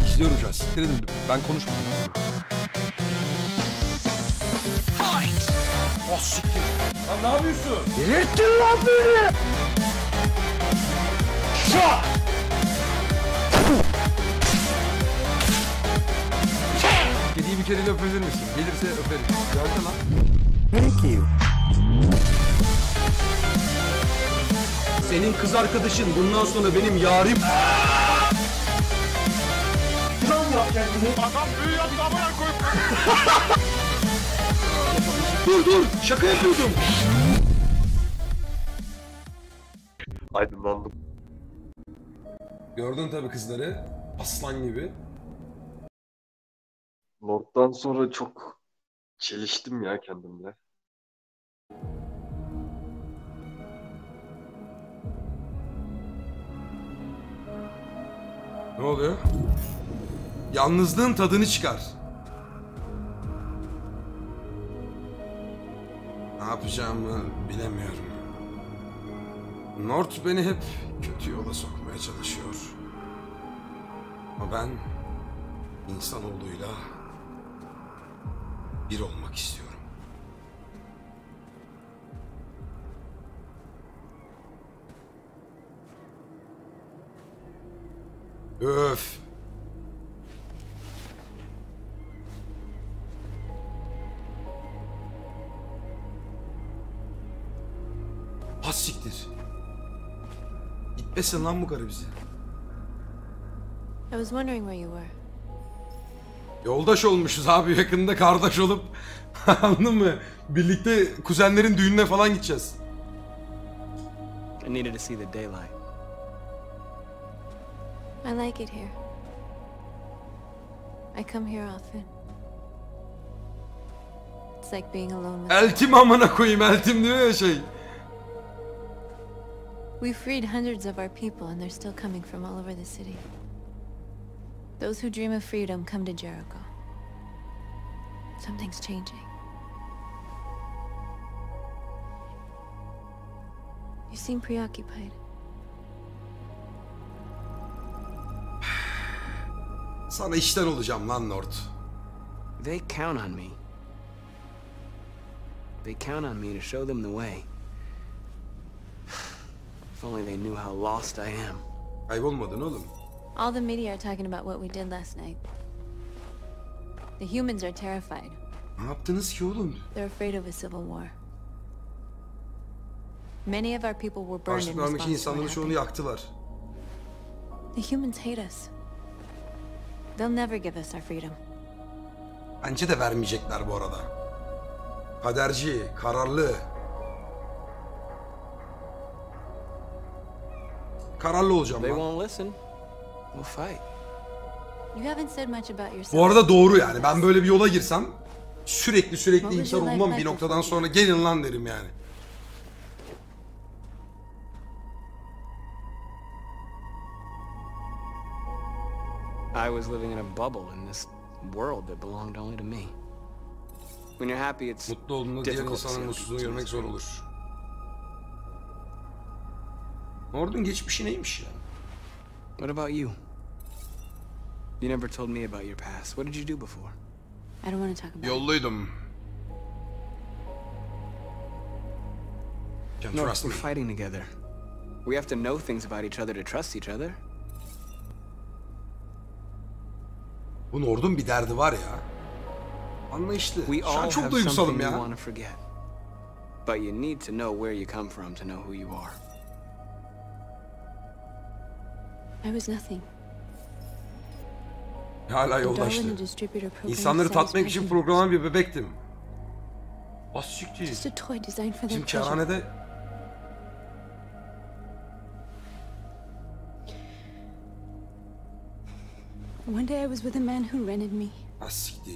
İzliyorum şu an. Siktir edin. Ben konuşmuyorum. Oh siktir. Lan ne yapıyorsun? Delirttin lan beni! Şah! Kediyi bir kere öpebilir misin? Gelirse öperim. Gördün lan. Thank you. Senin kız arkadaşın bundan sonra benim yarim. Lan yap kendini. Adam büyü yaptı amına koyup. Dur şaka yapıyordum. Aydınlandım. Gördün tabii kızları. Aslan gibi. Lord'dan sonra çok çeliştim ya kendimle. Ne oluyor? Yalnızlığın tadını çıkar. Ne yapacağımı bilemiyorum. Nord beni hep kötü yola sokmaya çalışıyor. Ama ben insanoğluyla bir olmak istiyorum. Öf. Has siktir. Gitmesin lan bu karı bizi. I was wondering where you were. Yoldaş olmuşuz abi, yakında kardeş olup anladın mı? Birlikte kuzenlerin düğününe falan gideceğiz. I needed to see the daylight. I like it here. I come here often. It's like being alone with Eltim amına koyayım, eltim diyor ya şey. We freed hundreds of our people and they're still coming from all over the city. Those who dream of freedom come to Jericho. Something's changing. You seem preoccupied. Sana işten olacağım lan Nord. They count on me. They count on me to show them the way. If only they knew how lost I am. Kaybolmadın oğlum. All the media are talking about what we did last night. The humans are terrified. Ne yaptınız ki oğlum? They're afraid of a civil war. Many of our people were burned in Karşılıklarındaki response to insanların what çoğunu happened. yaktılar. The humans hate us. They'll never give us our freedom. Bence de vermeyecekler bu arada. Kaderci, kararlı. Kararlı olacağım They lan. won't listen. We'll fight. You haven't said much about yourself. Bu arada doğru yani. Ben böyle bir yola girsem sürekli What was insan your life olmam, like bir noktadan before? sonra gelin lan derim yani. I was living in a bubble in this world that belonged only to me. When you're happy, it's Mutlu olduğunda diğer difficult to see insanın other mutsuzluğunu people's görmek zor pain. olur. Nord'un geçmişi neymiş ya? What about you? You never told me about your past. What did you do before? I don't want to talk about it. Yolluydum. Can't No, trust me. we're fighting together. We have to know things about each other to trust each other. Bu Nord'un bir derdi var ya. Anlayışlı. We Şu an all çok have duygusalım something you ya. want to forget. But you need to know where you come from to know who you are. I was nothing. Hala A doll in yoldaşlı. a distributor program İnsanları tatmak için satisfied programlanan bir bebektim. Az siktir. Just a toy designed for their Bizim pleasure. kerhanede One day I was with a man who rented me. az siktir.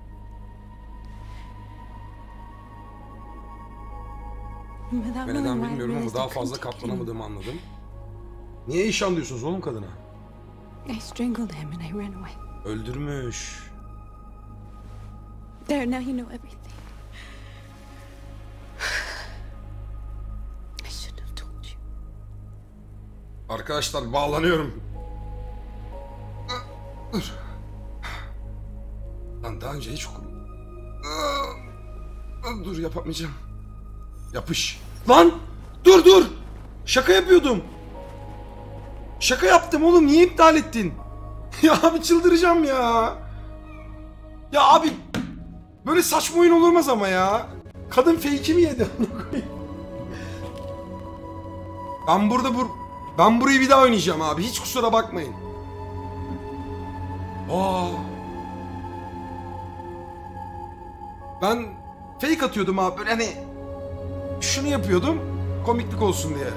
And without Ben knowing neden why I bilmiyorum ama realized daha I couldn't fazla take it katlanamadığımı anladım. Niye iş anlıyorsunuz oğlum kadına? anymore. I strangled him and I ran away. Öldürmüş. There, now you know everything. I shouldn't have told you. Arkadaşlar bağlanıyorum. Dur. Lan daha önce hiç okudum. Dur yapamayacağım. Yapış. Lan! Dur! Şaka yapıyordum. Şaka yaptım oğlum. Niye iptal ettin? Ya abi çıldıracağım ya. Ya abi böyle saçma oyun olmaz ama ya. Kadın fake'i mi yedi? Ben burayı bir daha oynayacağım abi. Hiç kusura bakmayın. Ben fake atıyordum abi. Böyle hani şunu yapıyordum. Komiklik olsun diye.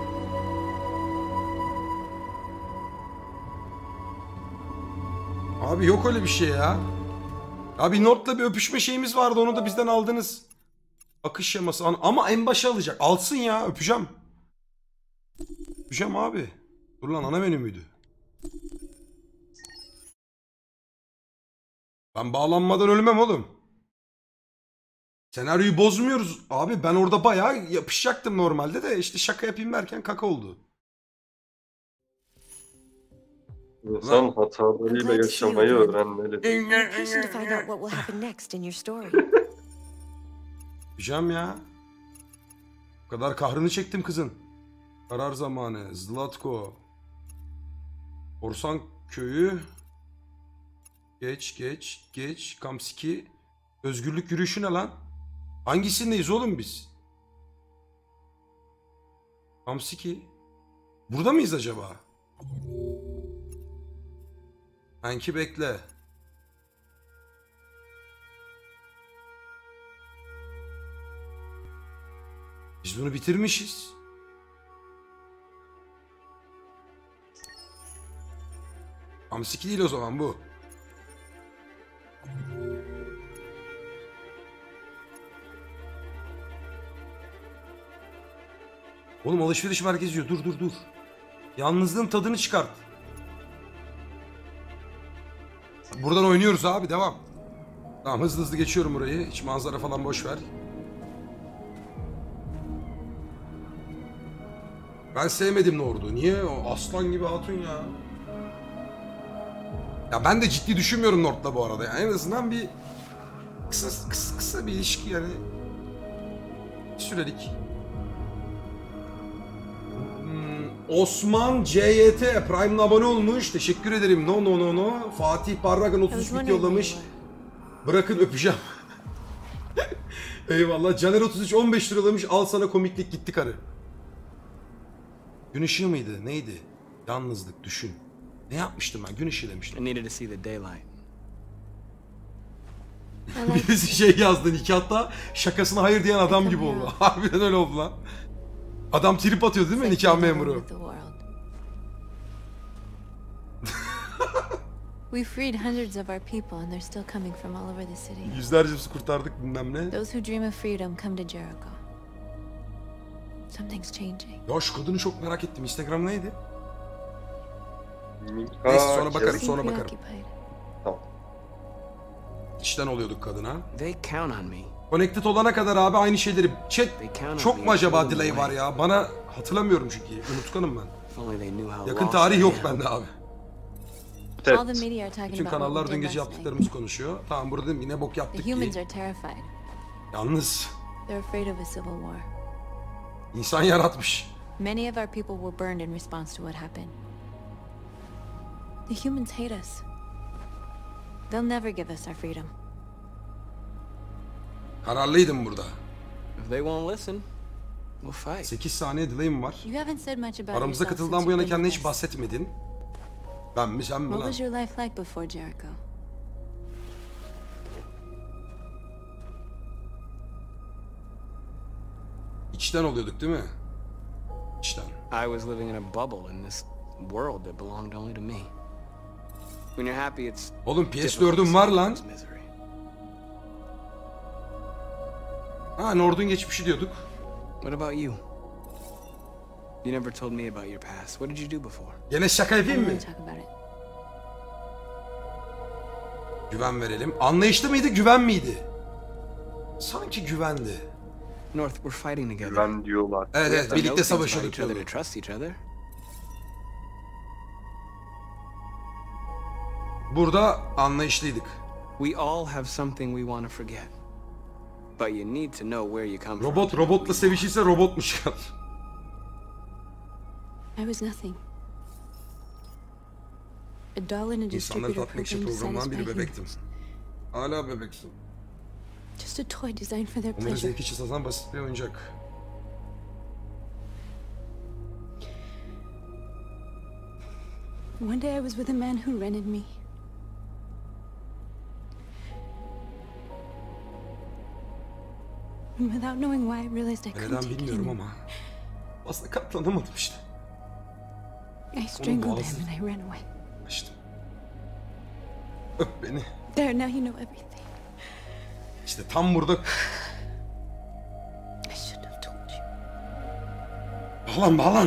Abi yok öyle bir şey ya. Abi Nord'la bir öpüşme şeyimiz vardı. Onu da bizden aldınız. Akış şeması. Ama en başa alacak. Alsın ya. Öpeceğim. Öpeceğim abi. Dur lan ana menü müydü? Ben bağlanmadan ölmem oğlum. Senaryoyu bozmuyoruz. Abi ben orada bayağı yapışacaktım normalde de işte şaka yapayım derken kaka oldu. İnsan hatalarıyla yaşamayı öğrenmeli. You're impatient to find out what will happen next in your story. Yapacağım ya. O kadar kahrını çektim kızın. Karar zamanı. Zlatko. Korsan köyü. Geç. Kamski. Özgürlük yürüyüşü ne lan? Hangisindeyiz oğlum biz? Kamski. Burada mıyız acaba? Sanki bekle. Biz bunu bitirmişiz. Kamski değil o zaman bu. Oğlum alışveriş merkezi diyor. Dur. Yalnızlığın tadını çıkart. Buradan oynuyoruz abi. Devam. Tamam hızlı geçiyorum burayı. Hiç manzara falan boş ver. Ben sevmedim Nord'u. Niye? O aslan gibi hatun ya. Ya ben de ciddi düşünmüyorum Nord'la bu arada. Yani en azından bir kısa bir ilişki yani. Sürelik. Osman CYT Prime'la abone olmuş. Teşekkür ederim. No. Fatih Parragan 30 bit yollamış. Bırakın öpeceğim. Eyvallah. Caner 33 15 liralamış. Al sana komiklik gitti karı. Gün ışığı mıydı? Neydi? Yalnızlık düşün. Ne yapmıştım ben? Gün ışığı demiştim. I needed to see the daylight. Birisi şey yazdı nikahta şakasına hayır diyen adam gibi oldu. Harbiden öyle oldu lan. Adam trip atıyor değil mi nikah memuru? We freed hundreds of our people and they're still coming from all over the city. Yüzlercesi kurtardık bilmem ne. Those who dream of freedom come to Jericho. Something's changing. Ya şu kadını çok merak ettim. Instagram neydi? Mika Neyse sonra bakarım Kes- Seem sonra bakarım. preoccupied. İşten oluyorduk kadına. They count on me. Connected olana kadar abi aynı şeyleri. Chat They count on çok me mu acaba all the delay var way. ya? Bana hatırlamıyorum çünkü. Unutkanım ben. If only they knew how Yakın lost tarih I yok am. bende abi. All the Tet. media are talking Bütün about what kanallar we dün did gece last night. yaptıklarımızı konuşuyor. Tamam burada dedim yine bok The yaptık humans diye. are terrified. Yalnız They're afraid of a civil war. insan yaratmış. Many of our people were burned in response to what happened. The humans hate us. They'll never give us our freedom. Kararlıydım burada. If they won't listen, we'll fight. 8 saniye delay'im var. You haven't said much about Aramıza yourself katıldığından since bu yana you've been kendine with hiç us. bahsetmedin. Ben mi sen mi What lan? was your life like before Jericho? İçten oluyorduk değil mi? İçten. I was living in a bubble in this world that belonged only to me. When you're happy, it's Oğlum difficult to PS4'üm var see lan. one's misery. Ha Nord'un geçmişi diyorduk. What about you? You never told me about your past. What did you do before? Gene şaka I yapayım don't mı? want to talk about it. Güven verelim. Anlayışlı mıydı güven miydi? Sanki güvendi. North, we're fighting together. Güven diyorlar. Evet We have evet to know birlikte things about savaşıyorduk. each other diyordu. to trust each other. Burada anlayışlıydık. We all have something we want to forget. But you need to know where you come from. Robotla sevişirse robotmuş ya. I was nothing. A doll and a İnsanları distributor tatmak için program to programlanan satisfy bir bebektim. humans. Hala bebeksin. Just a toy designed for their Onları pleasure. zevk için satılan basit bir oyuncak. One day I was with a man who rented me. And without knowing why, I realized I couldn't Neden take it bilmiyorum anymore. ama aslında katlanamadım işte. I strangled boğazı- him and I ran away. İşte. Öp beni. There, now you know everything. İşte tam burada. I shouldn't have told you. Bağlan bağlan.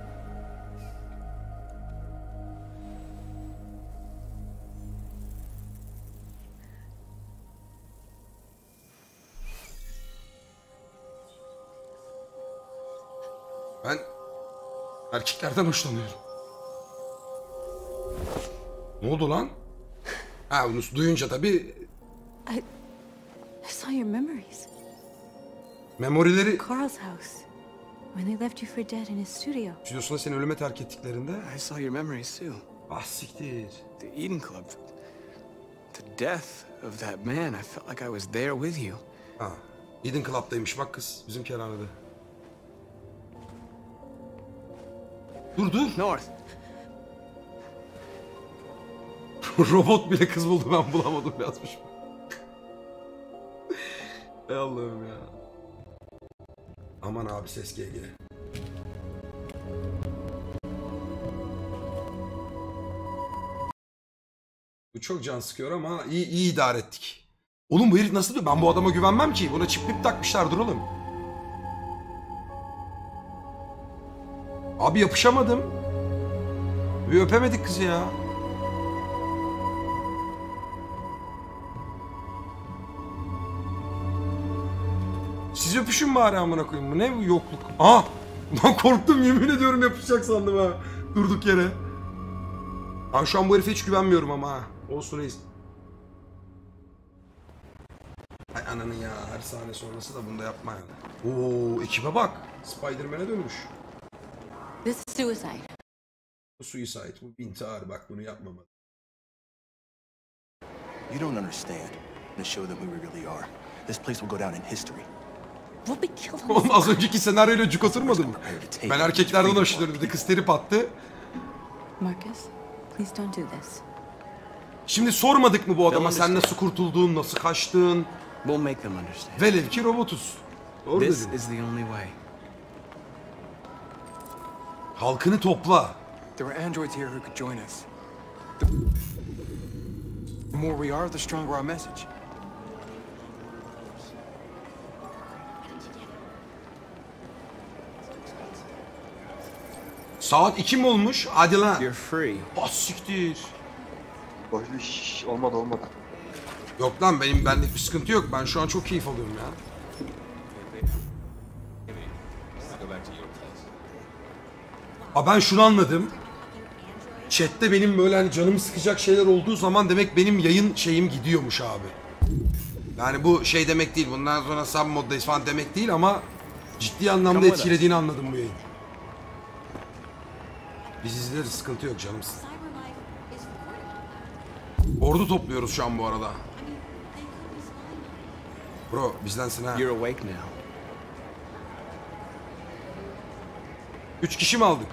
Ben erkeklerden hoşlanıyorum. Ne oldu lan? Ha bunu duyunca tabii I saw your memories. memorileri Carl's house. When they left you for dead in his studio. stüdyosunda seni ölüme terk ettiklerinde. I saw your memories too. Ah siktir. The Eden Club. The death of that man. I felt like I was there with you. Ha. Eden Club'daymış bak kız bizim kerhanede. Dur. North. Robot bile kız buldu ben bulamadım yazmış. Ey Allah'ım ya. Aman abi ses GG. Bu çok can sıkıyor ama iyi idare ettik. Oğlum bu herif nasıl diyor? Ben bu adama güvenmem ki. Buna çip mip takmışlardır oğlum. Abi yapışamadım. Bir öpemedik kızı ya. Siz öpüşün bari amına koyayım. Bu ne bu yokluk? Aa! Lan korktum yemin ediyorum yapışacak sandım ha. Durduk yere. Ben şu an bu herife hiç güvenmiyorum ama ha. Olsun reis. Ay ananı ya her sahne sonrası da bunda yapma yani. Oo ekibe bak. Spider-Man'e dönmüş. This is suicide. Bu suicide, bu intihar bak bunu yapmamalı. You don't understand. To show them who we really are. This place will go down in history. We'll be killed on Oğlum this. az önceki senaryoyla cuk oturmadın mı? Ben erkeklerden hoşlanıyorum dedi. Kız terip attı. Marcus, please don't do this. Şimdi sormadık mı bu adama sen nasıl kurtuldun, nasıl kaçtın? We'll make them understand. Velev ki robotuz. Doğru This dedin. is the only way. Halkını topla. There are androids here who could join us. The more we are, the stronger our message. Saat 2 mi olmuş? Hadi lan. You're free. Bas siktir. Oy, olmadı. Yok lan benim benlik bir sıkıntı yok. Ben şu an çok keyif alıyorum ya. Aa ben şunu anladım. Chat'te benim böyle hani canımı sıkacak şeyler olduğu zaman demek benim yayın şeyim gidiyormuş abi. Yani bu şey demek değil. Bundan sonra sub moddayız falan demek değil ama ciddi anlamda etkilediğini anladım bu yayın. Biz izleriz sıkıntı yok canım. Ordu topluyoruz şu an bu arada. Bro bizdensin ha. You're awake now. 3 kişi mi aldık?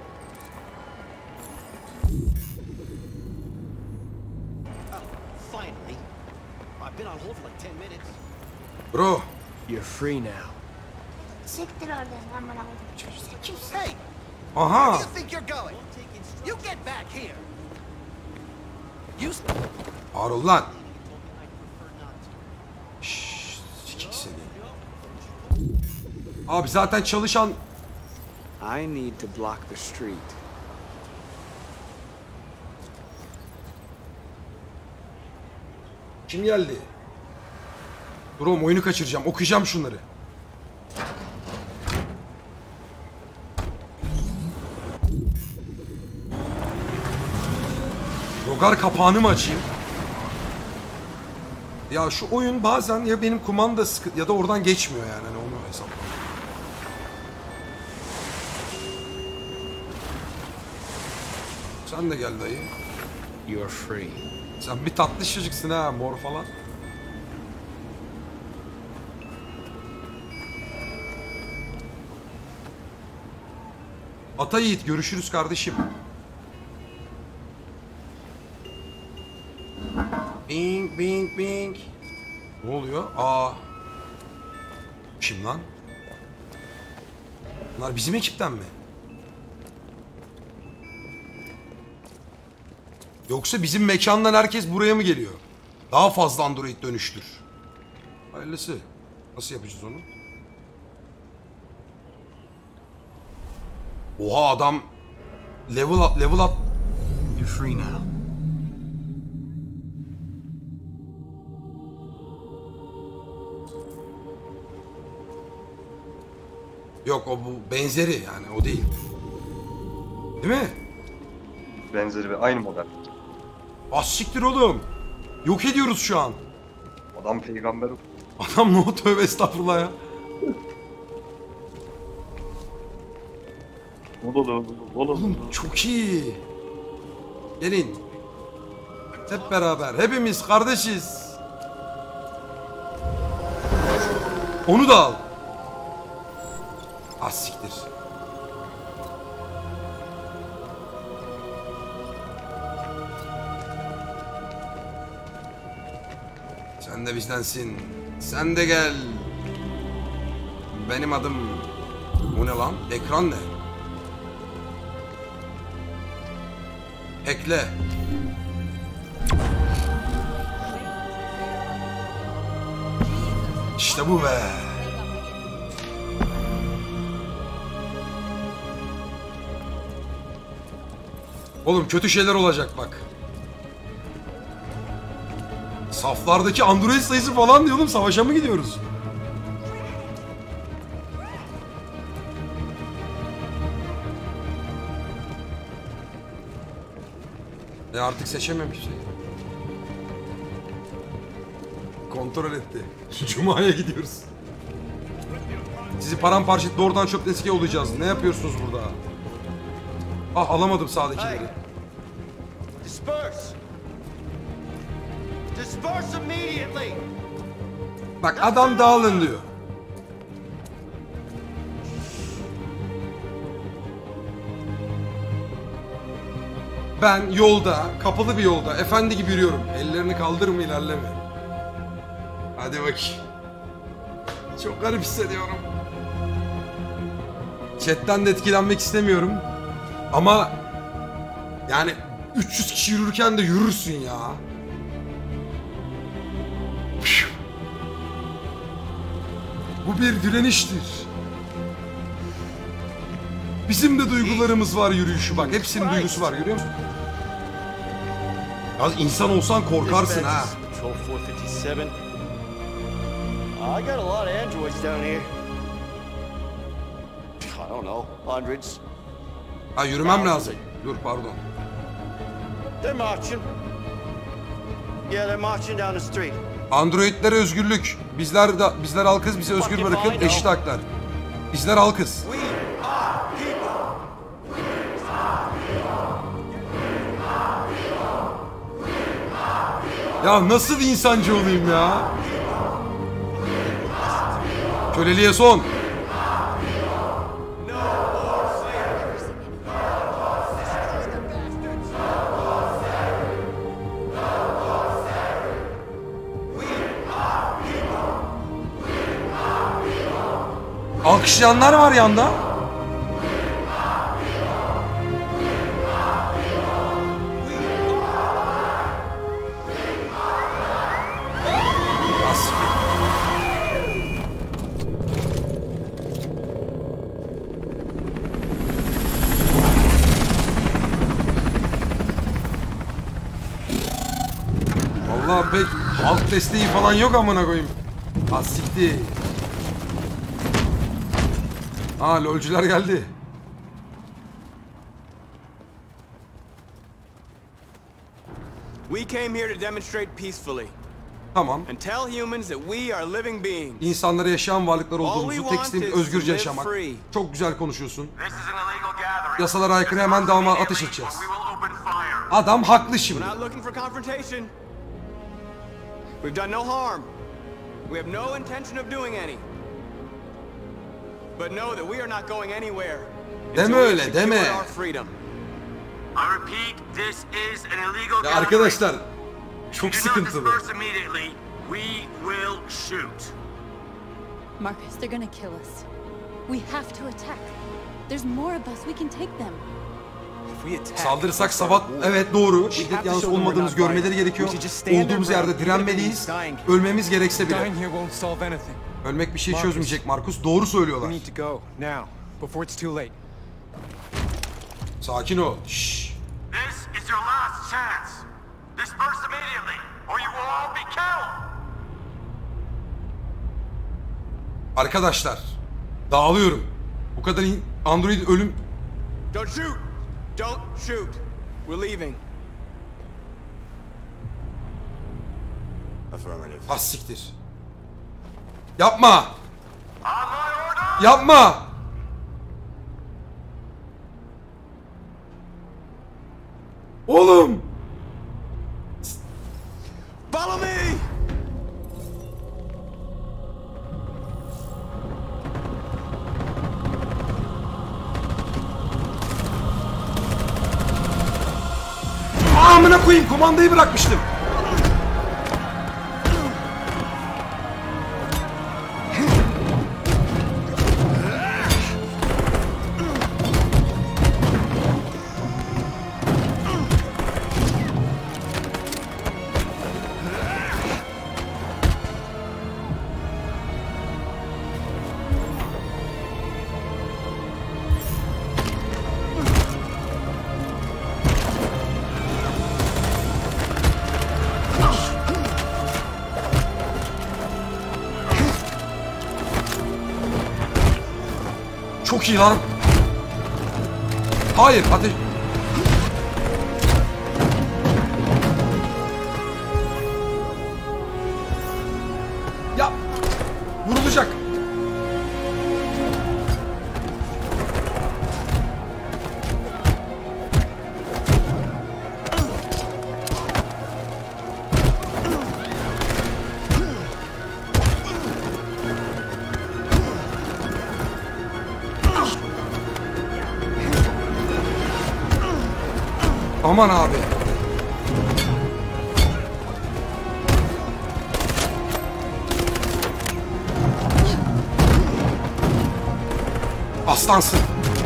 Finally. I've been on hold for like 10 minutes. Bro. You're free now. Siktir oradan amına koyayım çocuğu. Sen kimsin? Hey, Aha. where do you think you're going? You get back here. You Ağır ol lan. Şşş, sikik seni. Abi zaten çalışan... I need to block the street. Kim geldi? Dur oğlum oyunu kaçıracağım. Okuyacağım şunları. Rogar kapağını mı açayım? Ya şu oyun bazen ya benim kumanda sıkı ya da oradan geçmiyor yani hani onu hesapla. Sen de gel dayı. You're free. Sen bir tatlı çocuksun ha, mor falan. Ata Yiğit, görüşürüz kardeşim. Bing bing bing. Ne oluyor? Aa. Kim lan? Bunlar bizim ekipten mi? Yoksa bizim mekandan herkes buraya mı geliyor? Daha fazla android dönüştür. Hayırlısı. Nasıl yapacağız onu? Oha adam level up. You're free now. Yok o bu benzeri yani o değil. Değil mi? Benzeri ve aynı model. Az siktir oğlum. Yok ediyoruz şu an. Adam peygamber. Adam ne o, tövbe estağfurullah ya. Oğlum çok iyi. Gelin. Hep beraber. Hepimiz kardeşiz. Onu da al. Az siktir. Sen de bizdensin. Sen de gel. Benim adım... Bu ne lan? Ekran ne? Ekle. İşte bu be. Oğlum kötü şeyler olacak bak. Saflardaki android sayısı falan diyordum, savaşa mı gidiyoruz? Artık seçemem bir şey. Kontrol etti. Cuma'ya gidiyoruz. Sizi paramparça doğrudan çöp eski olacağız. Ne yapıyorsunuz burada? Ah alamadım sağdakileri. Disperse. Disperse immediately. Bak adam dağılın diyor. Ben yolda, kapalı bir yolda, efendi gibi yürüyorum. Ellerini kaldırma, ilerleme. Hadi bakayım. Çok garip hissediyorum. Chatten de etkilenmek istemiyorum. Ama yani 300 kişi yürürken de yürürsün ya. Bu bir direniştir. Bizim de duygularımız var yürüyüşü bak. Hepsinin duygusu var, görüyor musun? Ya insan olsan korkarsın ha. Patrol 457. I got a lot of androids down here. I don't know, hundreds. Ha yürümem lazım. Dur pardon. They're marching. Yeah, they're marching down the street. Androidlere özgürlük. Bizler halkız, bizi özgür bırakın. Eşit haklar. Bizler halkız. Ya nasıl insancı olayım ya? Köleliğe son. Alkışlayanlar var yanda. Vallahi pek halk desteği falan yok amına koyayım. Asikti. Aa lolcular geldi. We came here to demonstrate peacefully. Tamam. And tell humans that we are living beings. İnsanlara yaşayan varlıklar olduğumuzu, tek want isteğimiz is özgürce to live yaşamak. free. Çok güzel konuşuyorsun. This is an illegal gathering. Yasalara aykırı, hemen devama ateş edeceğiz. We will open fire. Adam haklı şimdi. We're not looking for confrontation. We've done no harm. We have no intention of doing any. But know that we are not going anywhere. Deme öyle, deme. Our freedom. I repeat, this is an illegal Ya gathering. arkadaşlar çok Do not sıkıntılı. disperse immediately. We will shoot. Marcus, they're gonna kill us. We have to attack. There's more of us. We can take them. If we attack, Saldırırsak we'll start sabah, a war. evet doğru. We have Şiddet to yanlısı show them we're olmadığımızı not görmeleri violent. gerekiyor. We should just stand Olduğumuz our yerde ground. direnmeliyiz. Dying. Ölmemiz gerekse bile. Dying here won't solve anything. Ölmek bir şey Marcus. çözmeyecek Markus. Doğru We söylüyorlar. need to go now, before it's too late. Sakin ol. Şşş. This is your last chance. Disperse immediately, or you will all be killed. Arkadaşlar dağılıyorum. Bu kadar android ölüm. Don't shoot! Don't shoot! We're leaving. Affirmative. Ah siktir. Yapma. On my order. Yapma. Oğlum. Follow me! Amına koyayım, kumandayı bırakmıştım. Çok iyi lan. Hayır, ateş. Ya, vurulacak. Aman abi. Aslansın.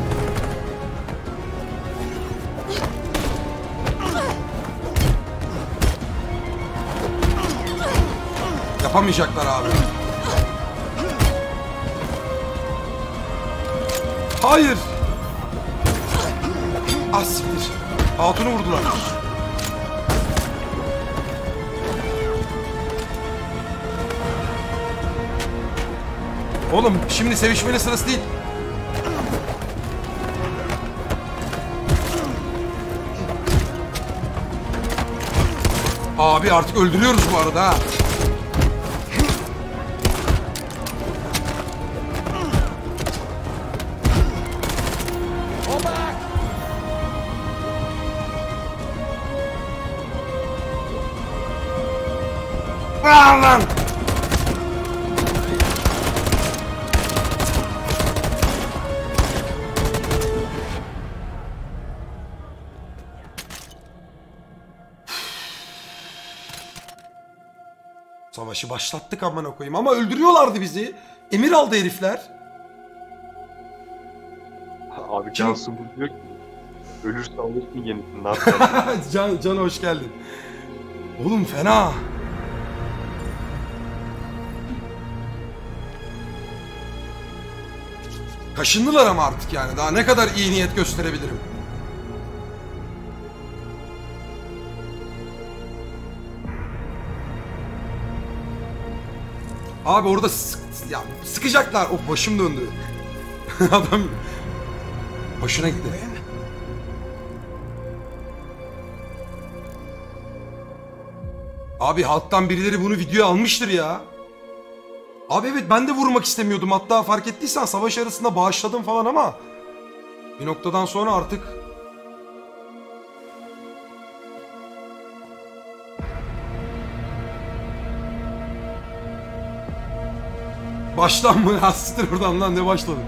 Yapamayacaklar abi. Hayır. Ah siktir. Hatun'u vurdular. Oğlum şimdi sevişmenin sırası değil. Abi artık öldürüyoruz bu arada ha. Lan! Savaşı başlattık amına koyayım ama öldürüyorlardı bizi. Emir aldı herifler. Abi Cansu bu diyor ki ölürse alırsın yenisini. Ne yapacaksın? Can hoş geldin. Oğlum fena. Kaşındılar ama artık yani. Daha ne kadar iyi niyet gösterebilirim? Abi orada ya, sıkacaklar. O başım döndü. Adam hoşuna gitti. Abi halktan birileri bunu videoya almıştır ya. Abi evet ben de vurmak istemiyordum. Hatta fark ettiysen savaş arasında bağışladım falan ama bir noktadan sonra artık baştan mı? Hastir oradan lan ne başladı?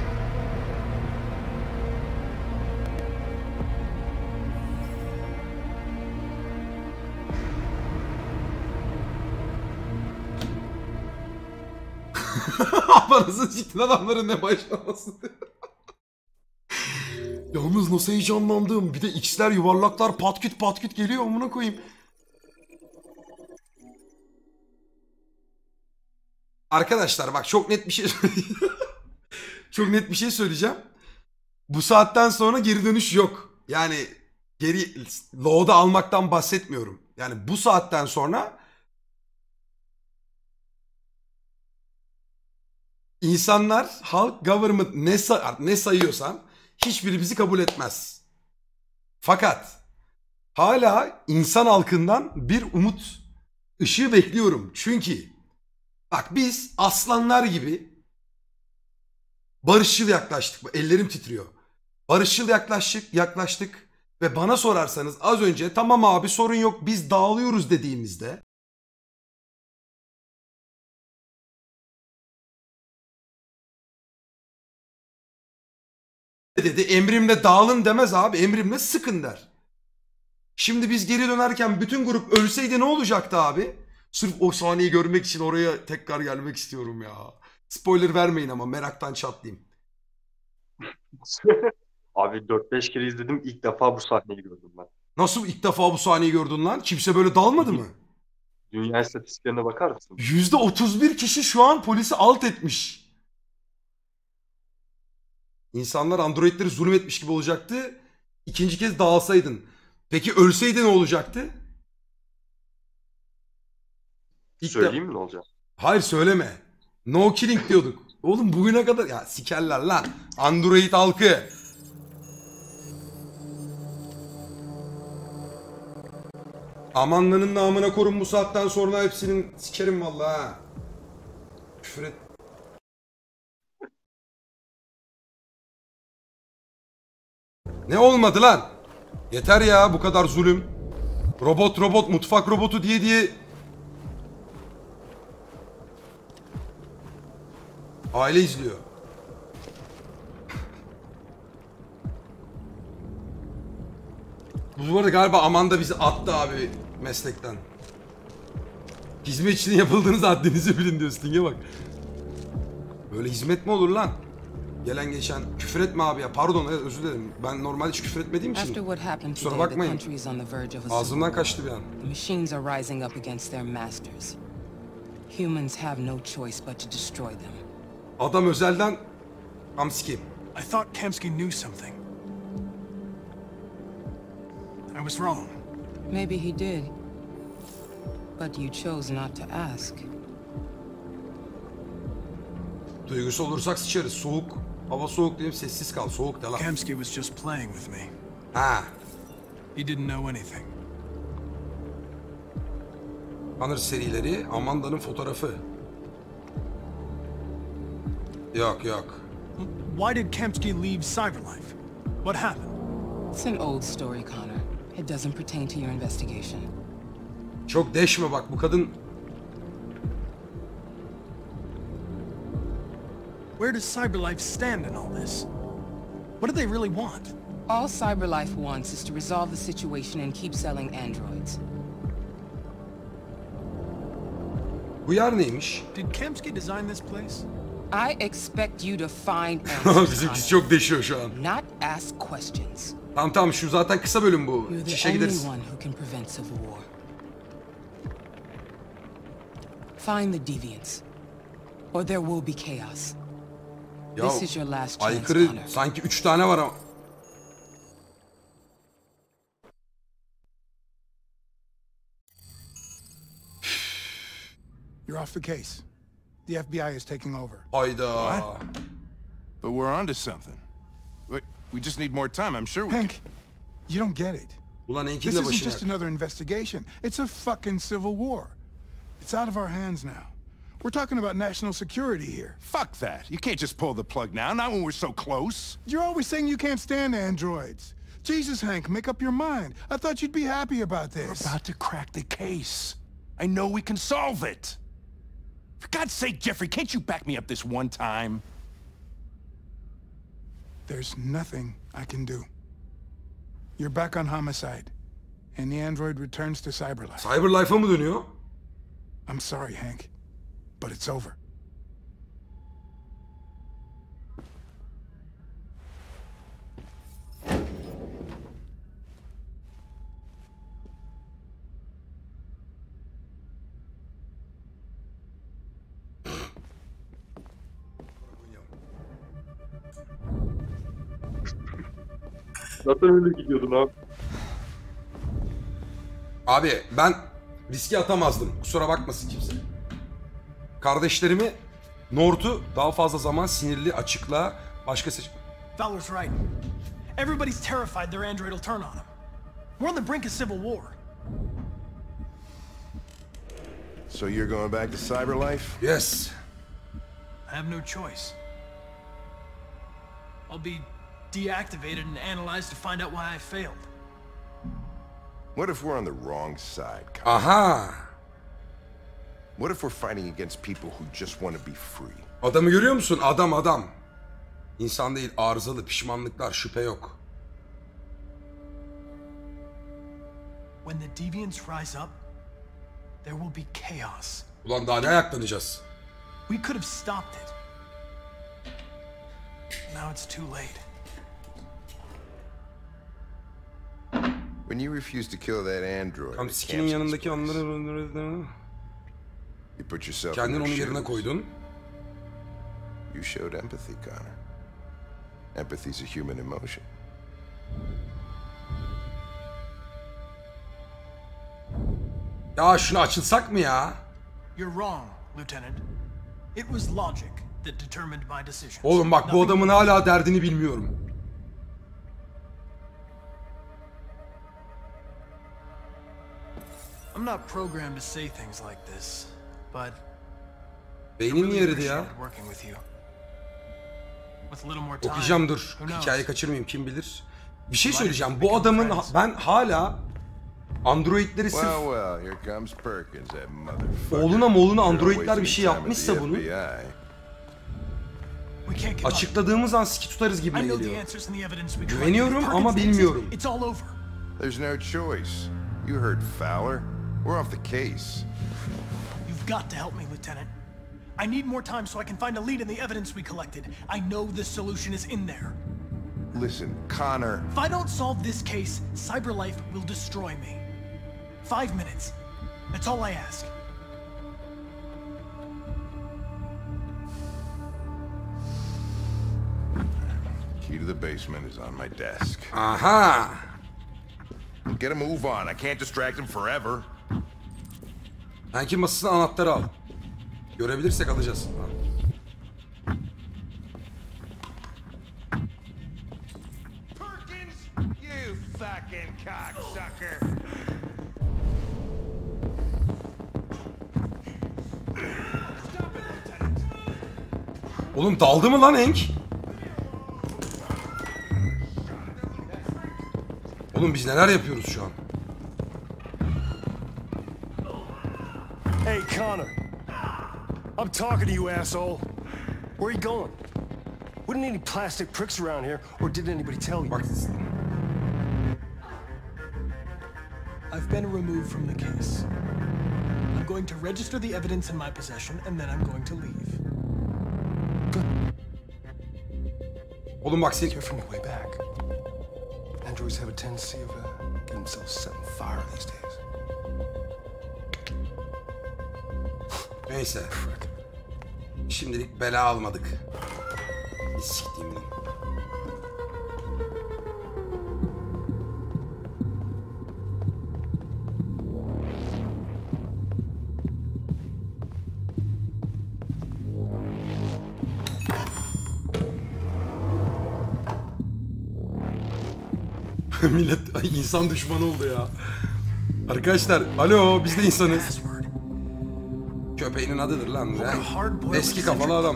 Afanızın siktin adamların ne başlaması. Yalnız nasıl heyecanlandım. Bir de x'ler yuvarlaklar patküt patküt geliyor amına koyayım. Arkadaşlar bak çok net bir şey çok net bir şey söyleyeceğim. Bu saatten sonra geri dönüş yok. Yani geri load'a almaktan bahsetmiyorum. Yani bu saatten sonra İnsanlar, halk, government ne sayıyorsan hiçbiri bizi kabul etmez. Fakat hala insan halkından bir umut ışığı bekliyorum. Çünkü bak biz aslanlar gibi barışçıl yaklaştık. Ellerim titriyor. Barışçıl yaklaştık ve bana sorarsanız az önce tamam abi sorun yok biz dağılıyoruz dediğimizde dedi emrimle dağılın demez abi, emrimle sıkın der. Şimdi biz geri dönerken bütün grup ölseydi ne olacaktı abi? Sırf o sahneyi görmek için oraya tekrar gelmek istiyorum ya. Spoiler vermeyin ama meraktan çatlayayım. Abi 4-5 kere izledim. İlk defa bu sahneyi gördüm ben. Nasıl ilk defa bu sahneyi gördün lan? Kimse böyle dalmadı mı? Dünya istatistiklerine bakar mısın? %31 kişi şu an polisi alt etmiş. İnsanlar androidleri zulüm etmiş gibi olacaktı. İkinci kez dağılsaydın. Peki ölseydi ne olacaktı? Söyleyeyim mi ne olacak? Hayır söyleme. No killing diyorduk. Oğlum bugüne kadar ya sikerler lan. Android halkı. Amanların namına korun bu saatten sonra hepsinin sikerim vallahi ha. Küfür et. Ne olmadı lan? Yeter ya bu kadar zulüm. Robot mutfak robotu diye. Aile izliyor. Bu arada galiba Amanda bizi attı abi meslekten. Hizmet için yapıldığınız haddinizi bilin diyor Sting'e bak. Böyle hizmet mi olur lan? Gelen geçen küfür etme abi ya. Pardon özür dilerim. Ben normalde hiç küfür etmediğim için. Kusura bakmayın. Ağzımdan kaçtı bir an. Machines are rising up against their masters. Humans have no choice but to destroy them. Adam özelden Kamski. I thought Kamski knew something. I was wrong. Maybe he did. But you chose not to ask. Duygusal olursak sıçarız. Soğuk. Hava soğuk diyeyim sessiz kal. Soğuk de lan. Kamski was just playing with me. Ha. He didn't know anything. Tanır serileri. Amanda'nın fotoğrafı. Yok. Why did Kamski leave Cyberlife? What happened? It's an old story, Connor. It doesn't pertain to your investigation. Çok deşme bak bu kadın. Where does Cyberlife stand in all this? What do they really want? All Cyberlife wants is to resolve the situation and keep selling androids. Bu yer neymiş? Did Kamski design this place? I expect you to find answers. Bizimkisi çok deşiyor şu an. Not ask questions. Tamam şu zaten kısa bölüm bu. You're Şişe the only gideriz. one who can prevent civil war. Find the deviants, or there will be chaos. Ya This is your last chance, aykırı Connor. sanki 3 tane var ama. You're off the case. The FBI is taking over. Hayda. But we're onto something. We just need more time, I'm sure we Hank, you don't get it. Ulan Hank'in This de isn't başına. just another investigation. It's a fucking civil war. It's out of our hands now. We're talking about national security here. Fuck that. You can't just pull the plug now, not when we're so close. You're always saying you can't stand androids. Jesus, Hank, make up your mind. I thought you'd be happy about this. We're about to crack the case. I know we can solve it. For God's sake, Jeffrey, can't you back me up this one time? There's nothing I can do. You're back on homicide, and the android returns to Cyberlife. Cyberlife'a mı dönüyor? I'm sorry, Hank, but it's over. Zaten öyle gidiyordun abi. Abi ben riske atamazdım. Kusura bakmasın kimse. Kardeşlerimi North'u daha fazla zaman sinirli açıkla başka Fowler's right. Everybody's terrified their android will turn on them. We're on the brink of civil war. So you're going back to Cyberlife? Yes. I have no choice. I'll be deactivated and analyzed to find out why I failed. What if we're on the wrong side, Kyle? Aha. What if we're fighting against people who just want to be free? Adamı görüyor musun? Adam. İnsan değil, arızalı, pişmanlıklar, şüphe yok. When the deviants rise up, there will be chaos. Ulan daha ne ayaklanacağız? We could have stopped it. Now it's too late. When you refused to kill that android, Tam sikinin yanındaki onları you put yourself kendin in onun their yerine shoes. koydun. You showed empathy, Connor. Empathy's a human emotion. Ya şunu açılsak mı ya? You're wrong, Lieutenant. It was logic that determined my decisions. Oğlum bak bu adamın hala derdini bilmiyorum. I'm not programmed to say things like this, but Beynin niye eridi ya? working with you. With a little more time. Okuyacağım dur. Hikaye kaçırmayayım kim bilir. Bir şey söyleyeceğim. Bu adamın ben hala androidleri sırf Well, here comes Perkins, that motherfucker. oğluna androidler bir şey yapmışsa bunu açıkladığımız an siki tutarız gibi geliyor. Güveniyorum ama bilmiyorum. There's no choice. You heard Fowler. We're off the case. You've got to help me, Lieutenant. I need more time so I can find a lead in the evidence we collected. I know the solution is in there. Listen, Connor. If I don't solve this case, Cyberlife will destroy me. 5 minutes. That's all I ask. Key to the basement is on my desk. Aha. Get a move on. I can't distract him forever. Hank'in masasına anahtarı al. Görebilirsek alacağız. Perkins, you fucking cocksucker. Oğlum daldı mı lan Hank? Oğlum biz neler yapıyoruz şu an? Hey, Connor. I'm talking to you, asshole. Where are you going? Wouldn't any plastic pricks around here, or did anybody tell you? I've been removed from the case. I'm going to register the evidence in my possession, and then I'm going to leave. Oğlum bak sen... You're from your way back. Androids have a tendency of getting themselves set on fire these days. Neyse. Şimdilik bela almadık. Siktiğimin. Millet ay, insan düşmanı oldu ya. Arkadaşlar alo biz de insanız. Köpeğinin adıdır lan ya. Eski kafalı adam.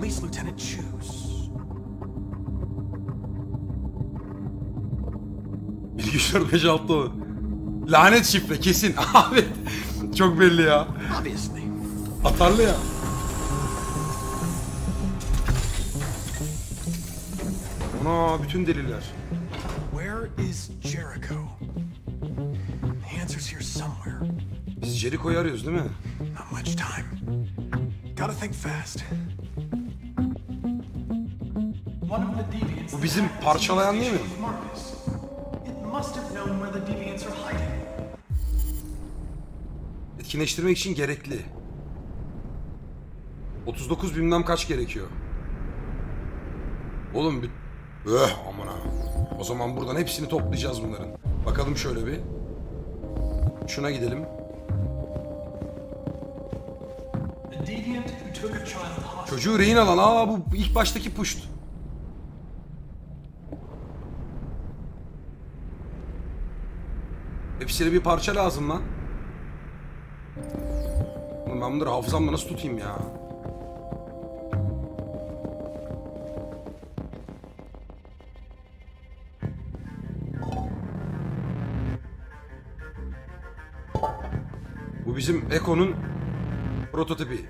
Bir güç 4 5 6 o. Lanet şifre kesin. Abi çok belli ya. Atarlı ya. Ana bütün deliller. Where is Jericho? The answer's here somewhere. Biz Jericho'yu arıyoruz değil mi? Not much time. Gotta think fast. One of the deviants. Bu bizim parçalayan değil mi? It must have known where the deviants are hiding. Etkinleştirmek için gerekli. 39 bilmem kaç gerekiyor. Oğlum bir... aman ha. O zaman buradan hepsini toplayacağız bunların. Bakalım şöyle bir. Şuna gidelim. Çocuğu rehin alan. Bu ilk baştaki puşt. Hepsine bir parça lazım lan. Oğlum ben bunları hafızamda nasıl tutayım ya? Bu bizim Echo'nun prototipi.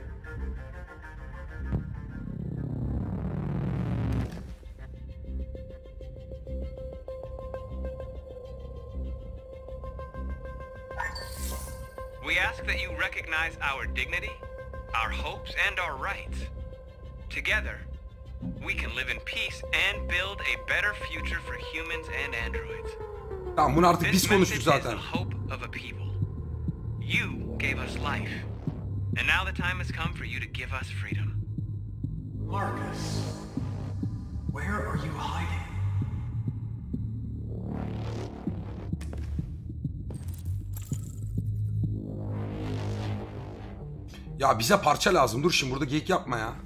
We ask that you recognize our dignity, our hopes, and our rights. Together, we can live in peace and build a better future for humans and androids. Tamam bunu artık biz konuştuk zaten. This message is the hope of a people. You gave us life, and now the time has come for you to give us freedom. Marcus, where are you hiding? Ya bize parça lazım. Dur şimdi burada geyik yapma ya.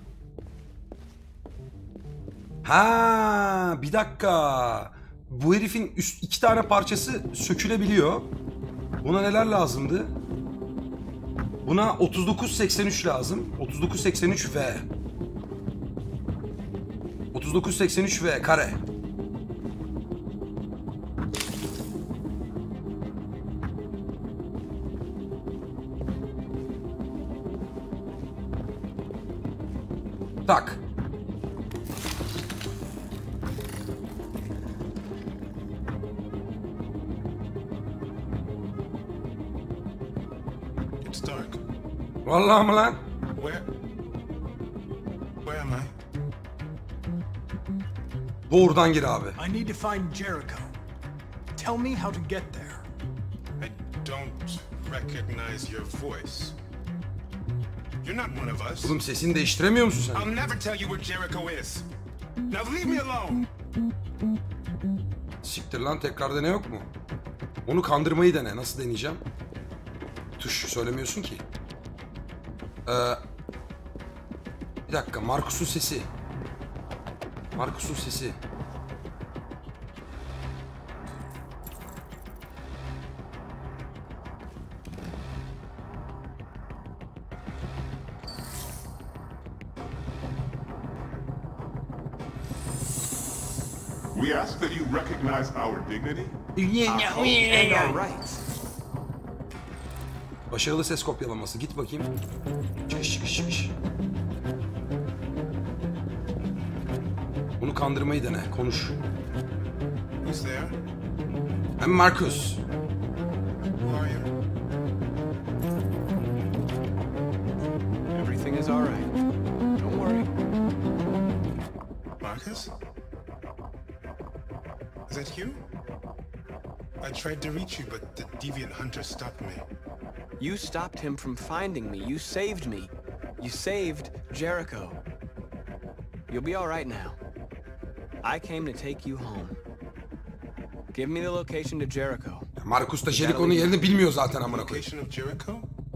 Ha, bir dakika. Bu herifin üst 2 tane parçası sökülebiliyor. Buna neler lazımdı? Buna 3983 lazım. 3983V. 3983V kare. Tak. It's dark. Vallahi mı lan? Where am I? Doğrudan gir abi. I need to find Jericho. Tell me how to get there. I don't recognize your voice. You're not one of us. Oğlum sesini değiştiremiyor musun sen? I'll never tell you where Jericho is. Now leave me alone. Siktir lan tekrar dene yok mu? Onu kandırmayı dene. Nasıl deneyeceğim? Tuş söylemiyorsun ki. Bir dakika Marcus'un sesi. Marcus'un sesi. We ask that you recognize our dignity, And our rights. Başarılı ses kopyalaması. Git bakayım. Çıkış çıkış çıkış. Bunu kandırmayı dene. Konuş. Who's there? I'm Marcus. Who are you? Everything is all right. Don't worry. Marcus? Is that you? I tried to reach you, but the deviant hunter stopped me. You stopped him from finding me. You saved me. You saved Jericho. You'll be all right now. I came to take you home. Give me the location to Jericho. Marcus da Jericho'nun yerini bilmiyor zaten amına koyayım. Location of Jericho?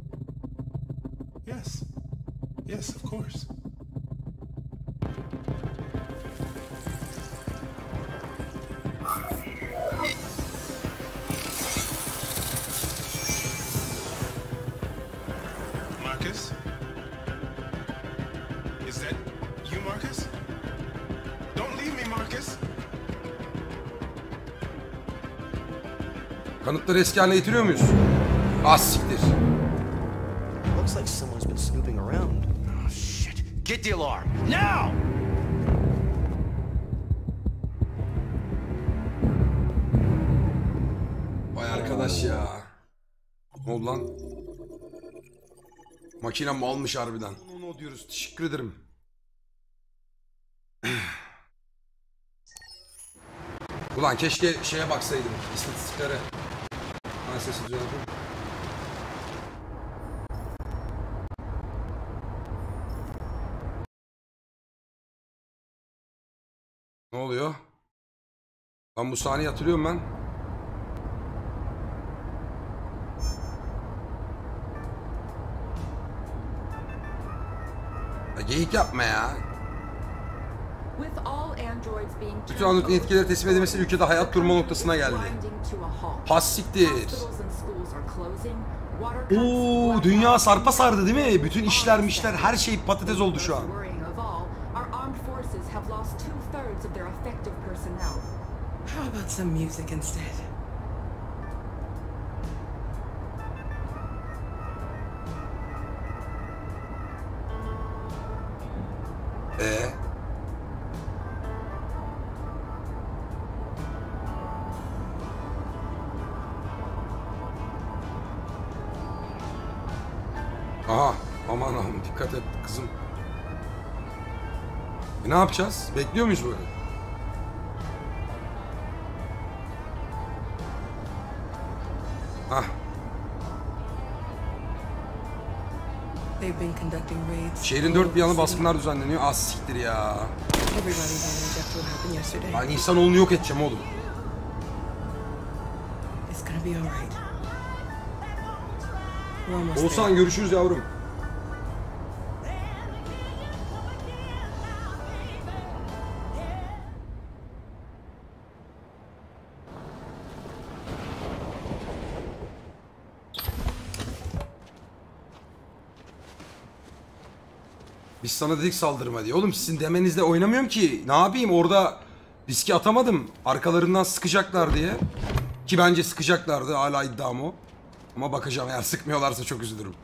Yes. Yes, of course. Kanıtları eski haline getiriyor muyuz? Az siktir. Looks like someone's been snooping around. Oh, shit. Get the alarm. Now! Vay arkadaş ya. Ne oldu lan? Makinem almış harbiden. Onu diyoruz. Teşekkür ederim. Ulan keşke şeye baksaydım. İstatistiklere. Ben sesi düzelteyim. Ne oluyor? Ben bu sahneyi hatırlıyorum ben. Ya geyik yapma ya. Bütün Android yetkileri teslim edilmesi ülkede hayat durma noktasına geldi. Has siktir. Oo, dünya sarpa sardı değil mi? Bütün işler her şey patates oldu şu an. How about some music instead? Aha, aman aman dikkat et kızım. Ne yapacağız? Bekliyor muyuz böyle? Ah. Şehrin dört bir yanı baskınlar düzenleniyor. Az siktir ya. Ben insanoğlunu yok edeceğim oğlum. Oğuzhan görüşürüz yavrum. Biz sana dedik saldırma diye. Oğlum sizin demenizle oynamıyorum ki. Ne yapayım orada riski atamadım. Arkalarından sıkacaklar diye. Ki bence sıkacaklardı, hala iddiam o. Ama bakacağım, eğer sıkmıyorlarsa çok üzülürüm.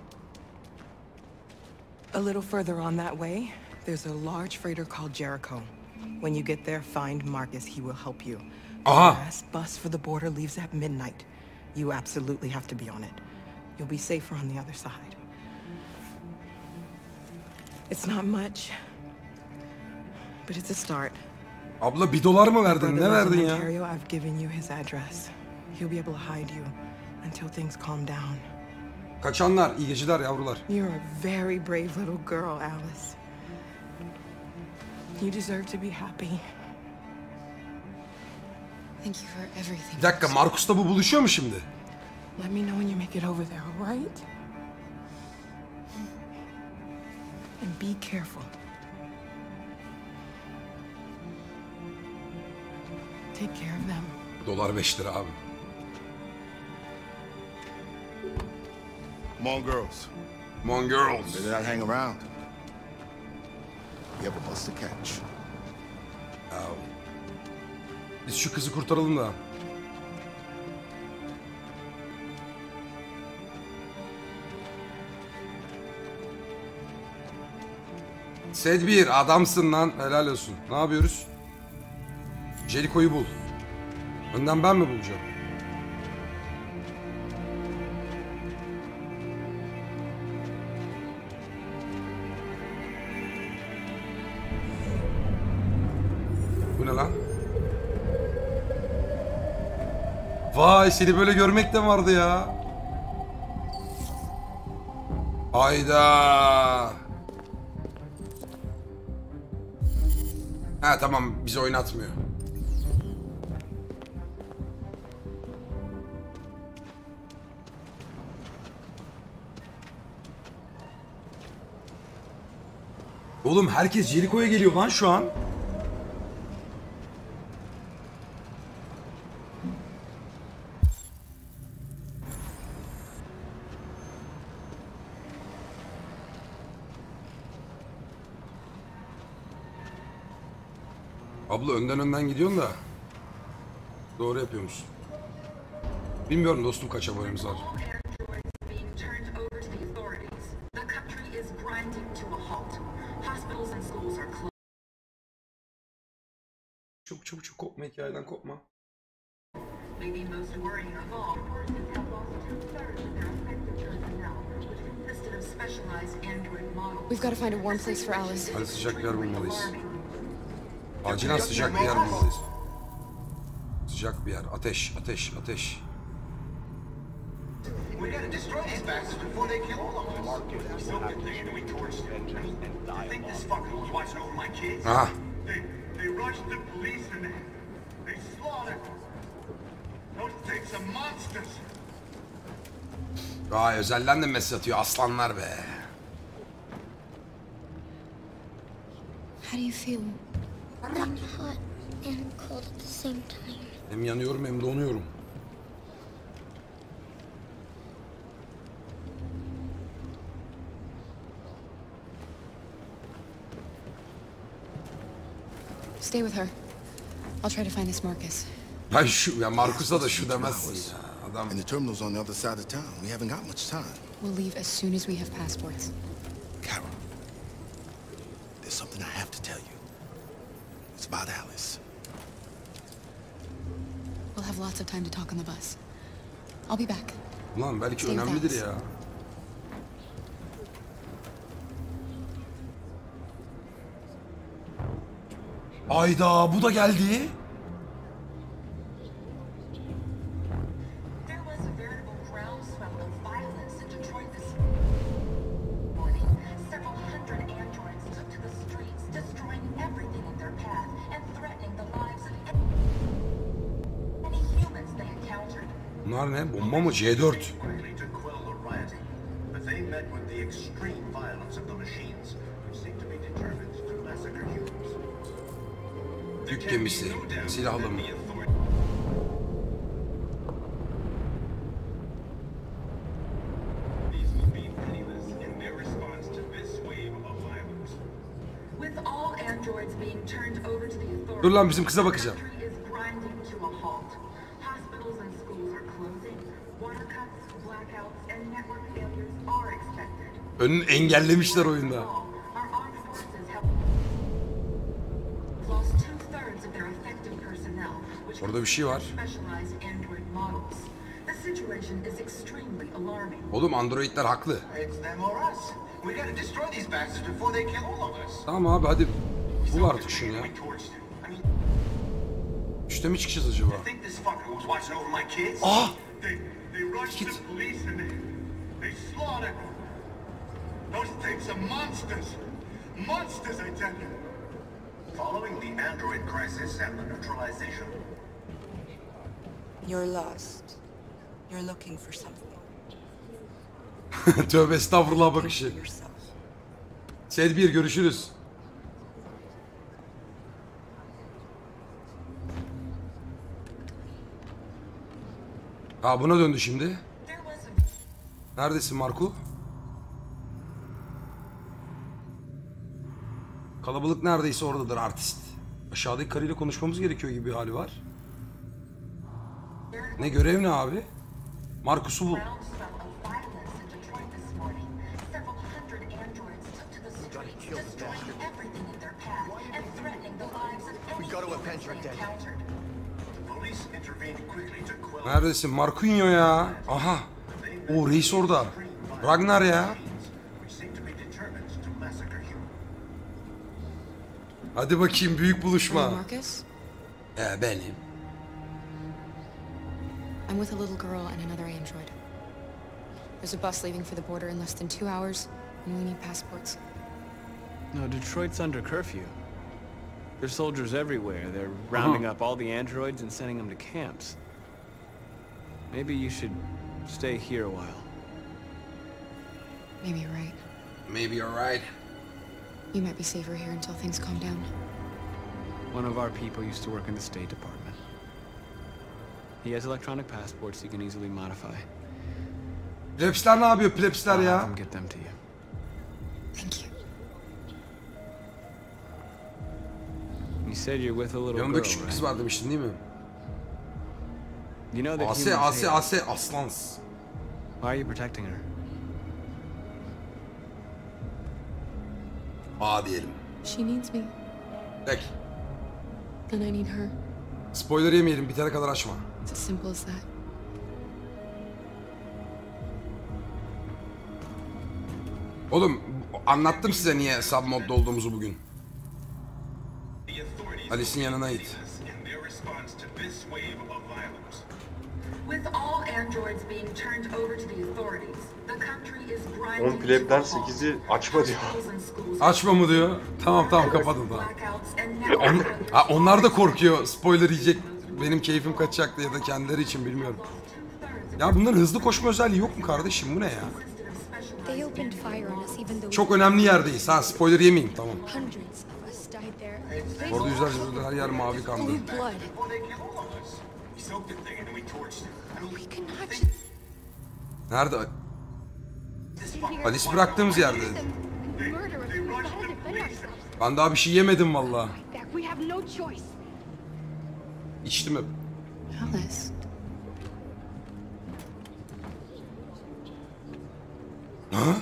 A little further on that way, there's a large freighter called Jericho. When you get there, find Marcus. He will help you. Aha. The last bus for the border leaves at midnight. You absolutely have to be on it. You'll be safer on the other side. It's not much, but it's a start. Abla $1 mı verdin? Ne verdin ya? I've given you his address. He'll be able to hide you until things calm down. Kaçanlar, iyi geceler yavrular. You're a very brave little girl, Alice. You deserve to be happy. Thank you for everything. Bir dakika, Markus'la bu buluşuyor mu şimdi? Let me know when you make it over there, all right? And be careful. Take care of them. Dolar 5 lira abi. Come on, girls. Come on, girls. Better not hang around. You have a bus to catch. Biz şu kızı kurtaralım da. Sedbir, adamsın lan. Helal olsun. Ne yapıyoruz? Jericho'yu bul. Önden ben mi bulacağım? Bu ne lan? Vay, seni böyle görmek de vardı ya. Hayda. Ha tamam, bizi oynatmıyor. Oğlum herkes Jericho'ya geliyor lan şu an. Abla önden gidiyorsun da. Doğru yapıyormuş. Bilmiyorum dostum kaç abonemiz var. Çabuk çabuk çabuk kopma, hikayeden kopma. We've got to find a warm place for Alice. Hadi sıcak bir yer bulmalıyız. Acilen sıcak bir yer bulmalıyız. Sıcak bir yer. Ateş, ateş, ateş. We gotta destroy these bastards before they kill all of us. So good thing we torched them. I mean, I think this fucker was watching over my kids. Ah. They rushed the police and they slaughtered them. Those things are monsters. Vay, özelden de mesaj atıyor aslanlar be. How do you feel? I'm hot and cold at the same time. Hem yanıyorum hem donuyorum. Stay with her. I'll try to find this Marcus. Ay şu ya, Marcus'a da şu demezsin ya. Adam. And the terminal's on the other side of town. We haven't got much time. We'll leave as soon as we have passports. Carol, there's something I have to tell you. It's about Alice. We'll have lots of time to talk on the bus. I'll be back. Ulan belki Stay with önemlidir Alice. ya. Ayda bu da geldi. Bunlar ne? Bomba mı? C4. Yük gemisi. Silahlı mı? Dur lan, bizim kıza bakacağım. Önünü engellemişler oyunda. Orada bir şey var. Oğlum androidler haklı. Tamam abi hadi bul artık şunu ya. Üçte mi çıkacağız acaba? Ah! Git. Those things are monsters! Monsters, I tell you! Following the android crisis and the neutralization. You're lost. You're looking for something. Tövbe estağfurullah bakışı. Sed 1 görüşürüz. Aa buna döndü şimdi. Neredesin Marco? Kalabalık neredeyse oradadır artist. Aşağıdaki karıyla konuşmamız gerekiyor gibi bir hali var. Ne görev ne abi? Marcus'u bul. Neredesin Marquinho ya? Aha. O reis orada. Ragnar ya. Hadi bakayım büyük buluşma. Marcus? Benim. I'm with a little girl and another android. There's a bus leaving for the border in less than 2 hours, and we need passports. No, Detroit's under curfew. There's soldiers everywhere. They're rounding up all the androids and sending them to camps. Maybe you should stay here a while. Maybe you're right. Maybe you're right. You might be safer here until things calm down. One of our people used to work in the State Department. He has electronic passports he can easily modify. Plebsler ne yapıyor plebsler ya? I'll get them to you. Thank you. You said you're with a little Yanında girl, küçük right? kız var demiştin değil mi? You know that Ase humans Ase hate Ase aslans. Why are you protecting her? A diyelim. She needs me. Peki. And I need her. Spoiler yemeyelim, bitene kadar açma. It's as simple as that. Oğlum anlattım size niye submodda olduğumuzu bugün. Alice'in yanına git. With all androids being turned over to the authorities, the country is 10 plebden 8'i açma diyor. Açma mı diyor? Tamam kapatın tamam. Onlar da korkuyor. Spoiler yiyecek. Benim keyfim kaçacaktı ya da kendileri için bilmiyorum. Ya bunların hızlı koşma özelliği yok mu kardeşim? Bu ne ya? Çok önemli yerdeyiz. Ha spoiler yemeyeyim tamam. Orada yüzlerce her yer mavi kandı. Nerede? Alice bıraktığımız yerde. Ben daha bir şey yemedim valla. İçtim hep. Ha?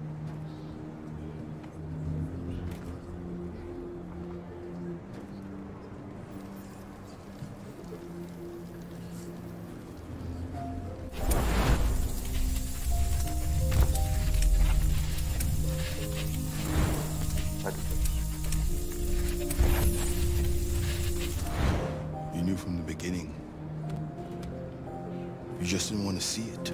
You knew from the beginning. You just didn't want to see it.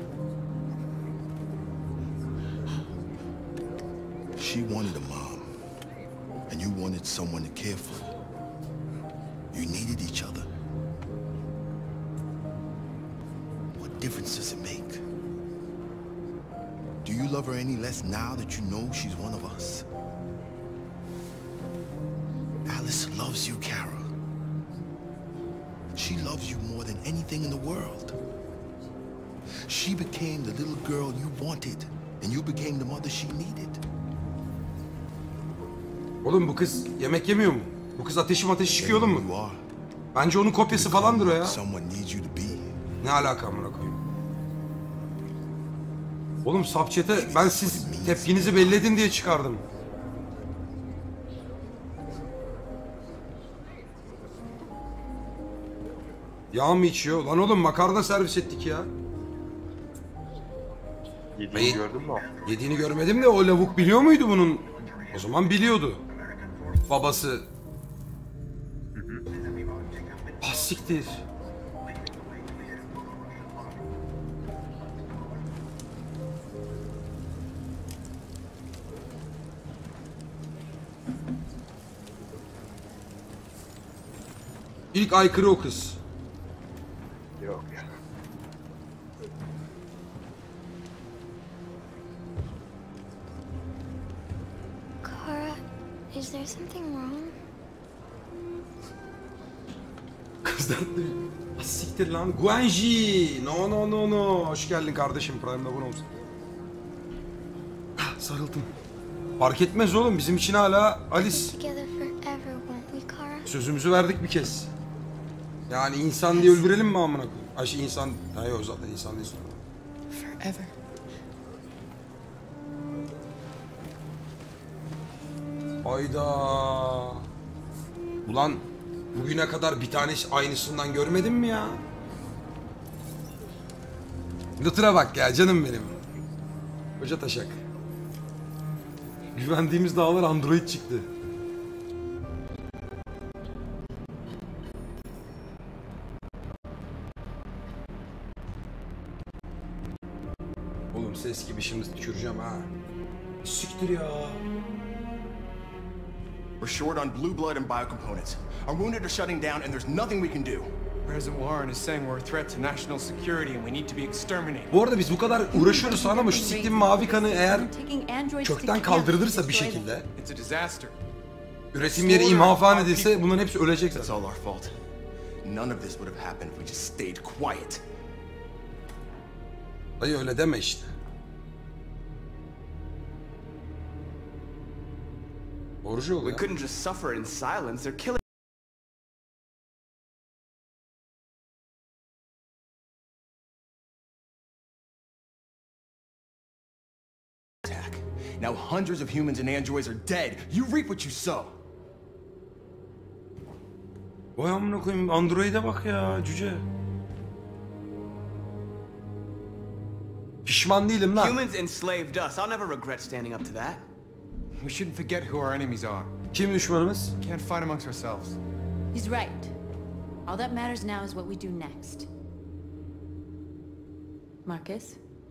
She wanted a mom, and you wanted someone to care for. You needed each other. What difference does it make? Do you love her any less now that you know she's one of us? Alice loves you, Kara. She loves you more than anything in the world. She became the little girl you wanted, and you became the mother she needed. Oğlum bu kız yemek yemiyor mu? Bu kız ateşi çıkıyor oğlum mu? Bence onun kopyası falandır o ya. Ne alaka amına koyayım? Oğlum Subchat'e ben siz tepkinizi belli edin diye çıkardım. Yağ mı içiyor? Lan oğlum makarna servis ettik ya. Yediğini gördün mü? Yediğini görmedim de o lavuk biliyor muydu bunun? O zaman biliyordu. Babası. Ah siktir. İlk aykırı o kız. Yok ya. Kara, is there something wrong? Kızlar ah, siktir lan. Guanji. No. Hoş geldin kardeşim. Prime'da abone olsun. Ah, sarıldım. Fark etmez oğlum. Bizim için hala Alice. Sözümüzü verdik bir kez. Yani insan diye öldürelim mi amına koyayım? Ay insan... Ha yok zaten insan değil. Forever. Hayda. Ulan bugüne kadar bir tanesi aynısından görmedin mi ya? Lütfü'ne bak ya canım benim. Koca taşak. Güvendiğimiz dağlar Android çıktı. Oğlum ses gibi şimdi tüküreceğim ha. Siktir ya. We're short on blue blood and biocomponents. Our wounded are shutting down and there's nothing we can do. President Warren is saying we're a threat to national security and we need to be exterminated. Bu arada biz bu kadar uğraşıyoruz sana ama şu siktiğim mavi kanı eğer kökten kaldırılırsa bir şekilde üretim yeri imha falan edilse bunların hepsi ölecek zaten. It's all our fault. None of this would have happened if we just stayed quiet. Dayı öyle deme işte. Orucu oluyor. We couldn't just suffer in silence. They're killing Now hundreds of humans and androids are dead. You reap what you sow. Vay amına koyayım, Android'e bak ya cüce. Pişman değilim lan. Humans enslaved us. I'll never regret standing up to that. We shouldn't forget who our enemies are. Kim düşmanımız? Can't fight amongst ourselves. He's right. All that matters now is what we do next. Marcus?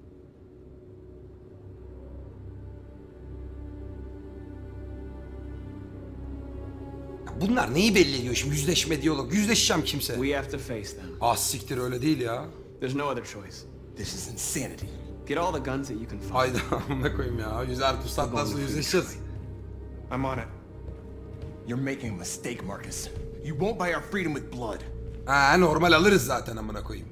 Bunlar neyi belli ediyor şimdi? Yüzleşme diyalog. Yüzleşeceğim kimse. We have to face them. Ah siktir, öyle değil ya. There's no other choice. This is insanity. Get all the guns that you can find. Hayda amına koyayım ya. Yüzer tutsat nasıl yüzleşeceğiz? I'm on it. You're making a mistake, Marcus. You won't buy our freedom with blood. Ha, normal alırız zaten amına koyayım.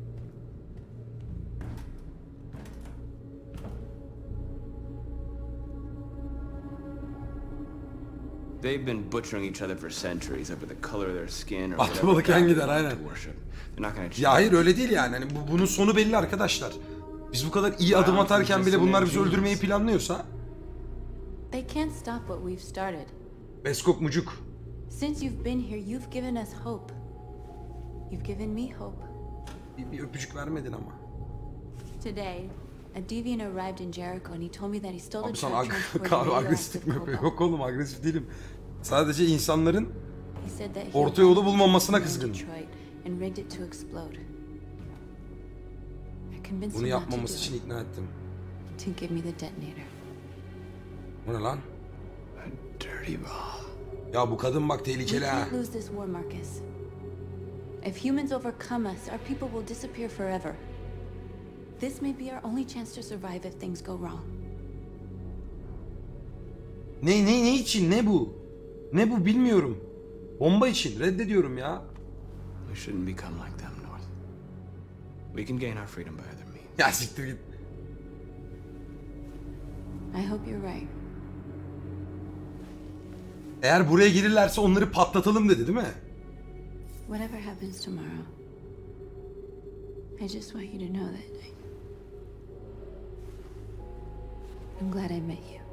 They've been butchering each other for centuries over the color of their skin or Atmalıken gider aynen. Ya hayır öyle değil yani. Hani bunun sonu belli arkadaşlar. Biz bu kadar iyi adım atarken bile bunlar bizi öldürmeyi planlıyorsa. They can't stop what we've started. Beskok mucuk. Since you've been here, you've given us hope. You've given me hope. Bir öpücük vermedin ama. Today, a deviant arrived in Jericho and he told me that he stole Abi a sen truck agresif mi yapıyor? Yok oğlum, agresif değilim. Sadece insanların He said that he orta yolu bulmamasına kızgın. Detroit and rigged it to explode. I convinced Bunu him not to yapmaması do için it. ikna ettim. To give me the detonator. Bu ne lan? Dirty ball. Ya bu kadın bak We tehlikeli ha. can't lose this war, Marcus. If humans overcome us, our people will disappear forever. This may be our only chance to survive if things go wrong. Ne için? Ne bu? Ne bu bilmiyorum. Bomba için. Reddediyorum ya. We shouldn't become like them, North. We can gain our freedom by other means. Ya siktir git. I hope you're right. Eğer buraya gelirlerse onları patlatalım dedi değil mi? Whatever happens tomorrow, I just want you to know that I'm glad I met you.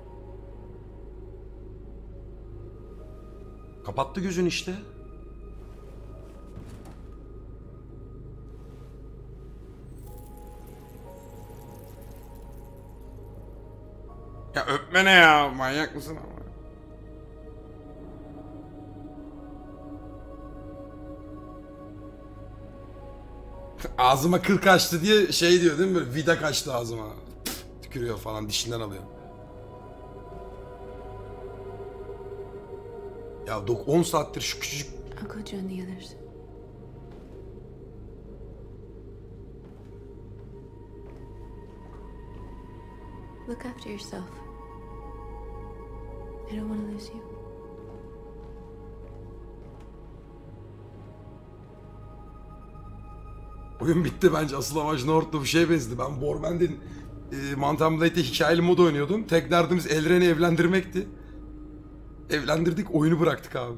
Kapattı gözün işte. Ya öpme ne ya? Manyak mısın ama? Ağzıma kıl kaçtı diye şey diyor değil mi? Böyle vida kaçtı ağzıma. Tükürüyor falan, dişinden alıyor. Ya 10 saattir şu küçücük... I'll go join the others. Look after yourself. I don't want to lose you. Oyun bitti bence. Asıl amaç North'ta bir şeye benzedi. Ben Warband'in Mountain Blade'de hikayeli mod oynuyordum. Tek derdimiz Elren'i evlendirmekti. Evlendirdik, oyunu bıraktık abi.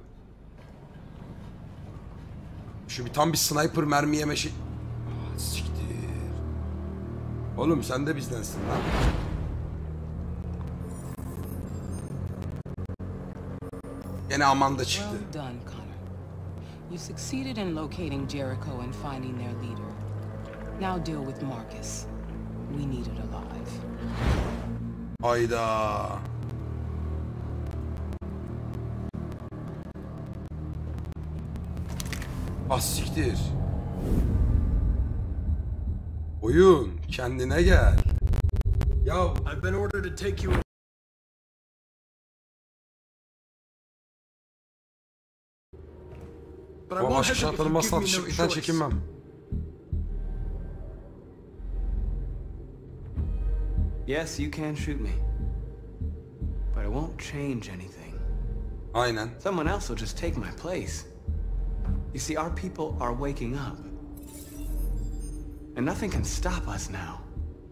Şu tam bir sniper mermi yeme şey... Ah, siktir. Oğlum sen de bizdensin lan. Gene Amanda çıktı. Well done, Connor. You succeeded in locating Jericho and finding their leader. Now deal with Marcus. We need it alive. Hayda. Ah siktir. Oyun kendine gel. Ya I've been ordered to take you. ama başka şartların masal atışlıktan çekinmem. Yes, you can shoot me. But it won't change anything. Aynen. Someone else will just take my place. You see, our people are waking up. And nothing can stop us now.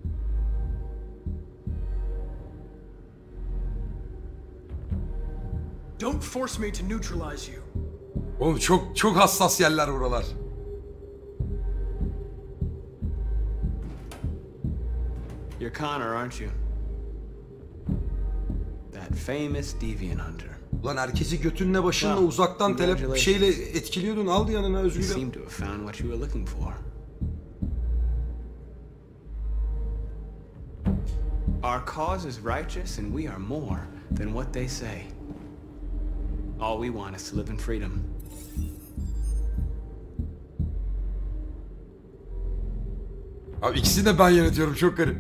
Don't force me to neutralize you. Oğlum çok hassas yerler buralar. You're Connor, aren't you? that famous deviant hunter. Ulan herkesi götünle başınla uzaktan bir şeyle etkiliyordun. Al yanına You özgürlüğü. seem to have found what you were looking for. Our cause is righteous and we are more than what they say. All we want is to live in freedom. Abi ikisini de ben yönetiyorum, çok garip.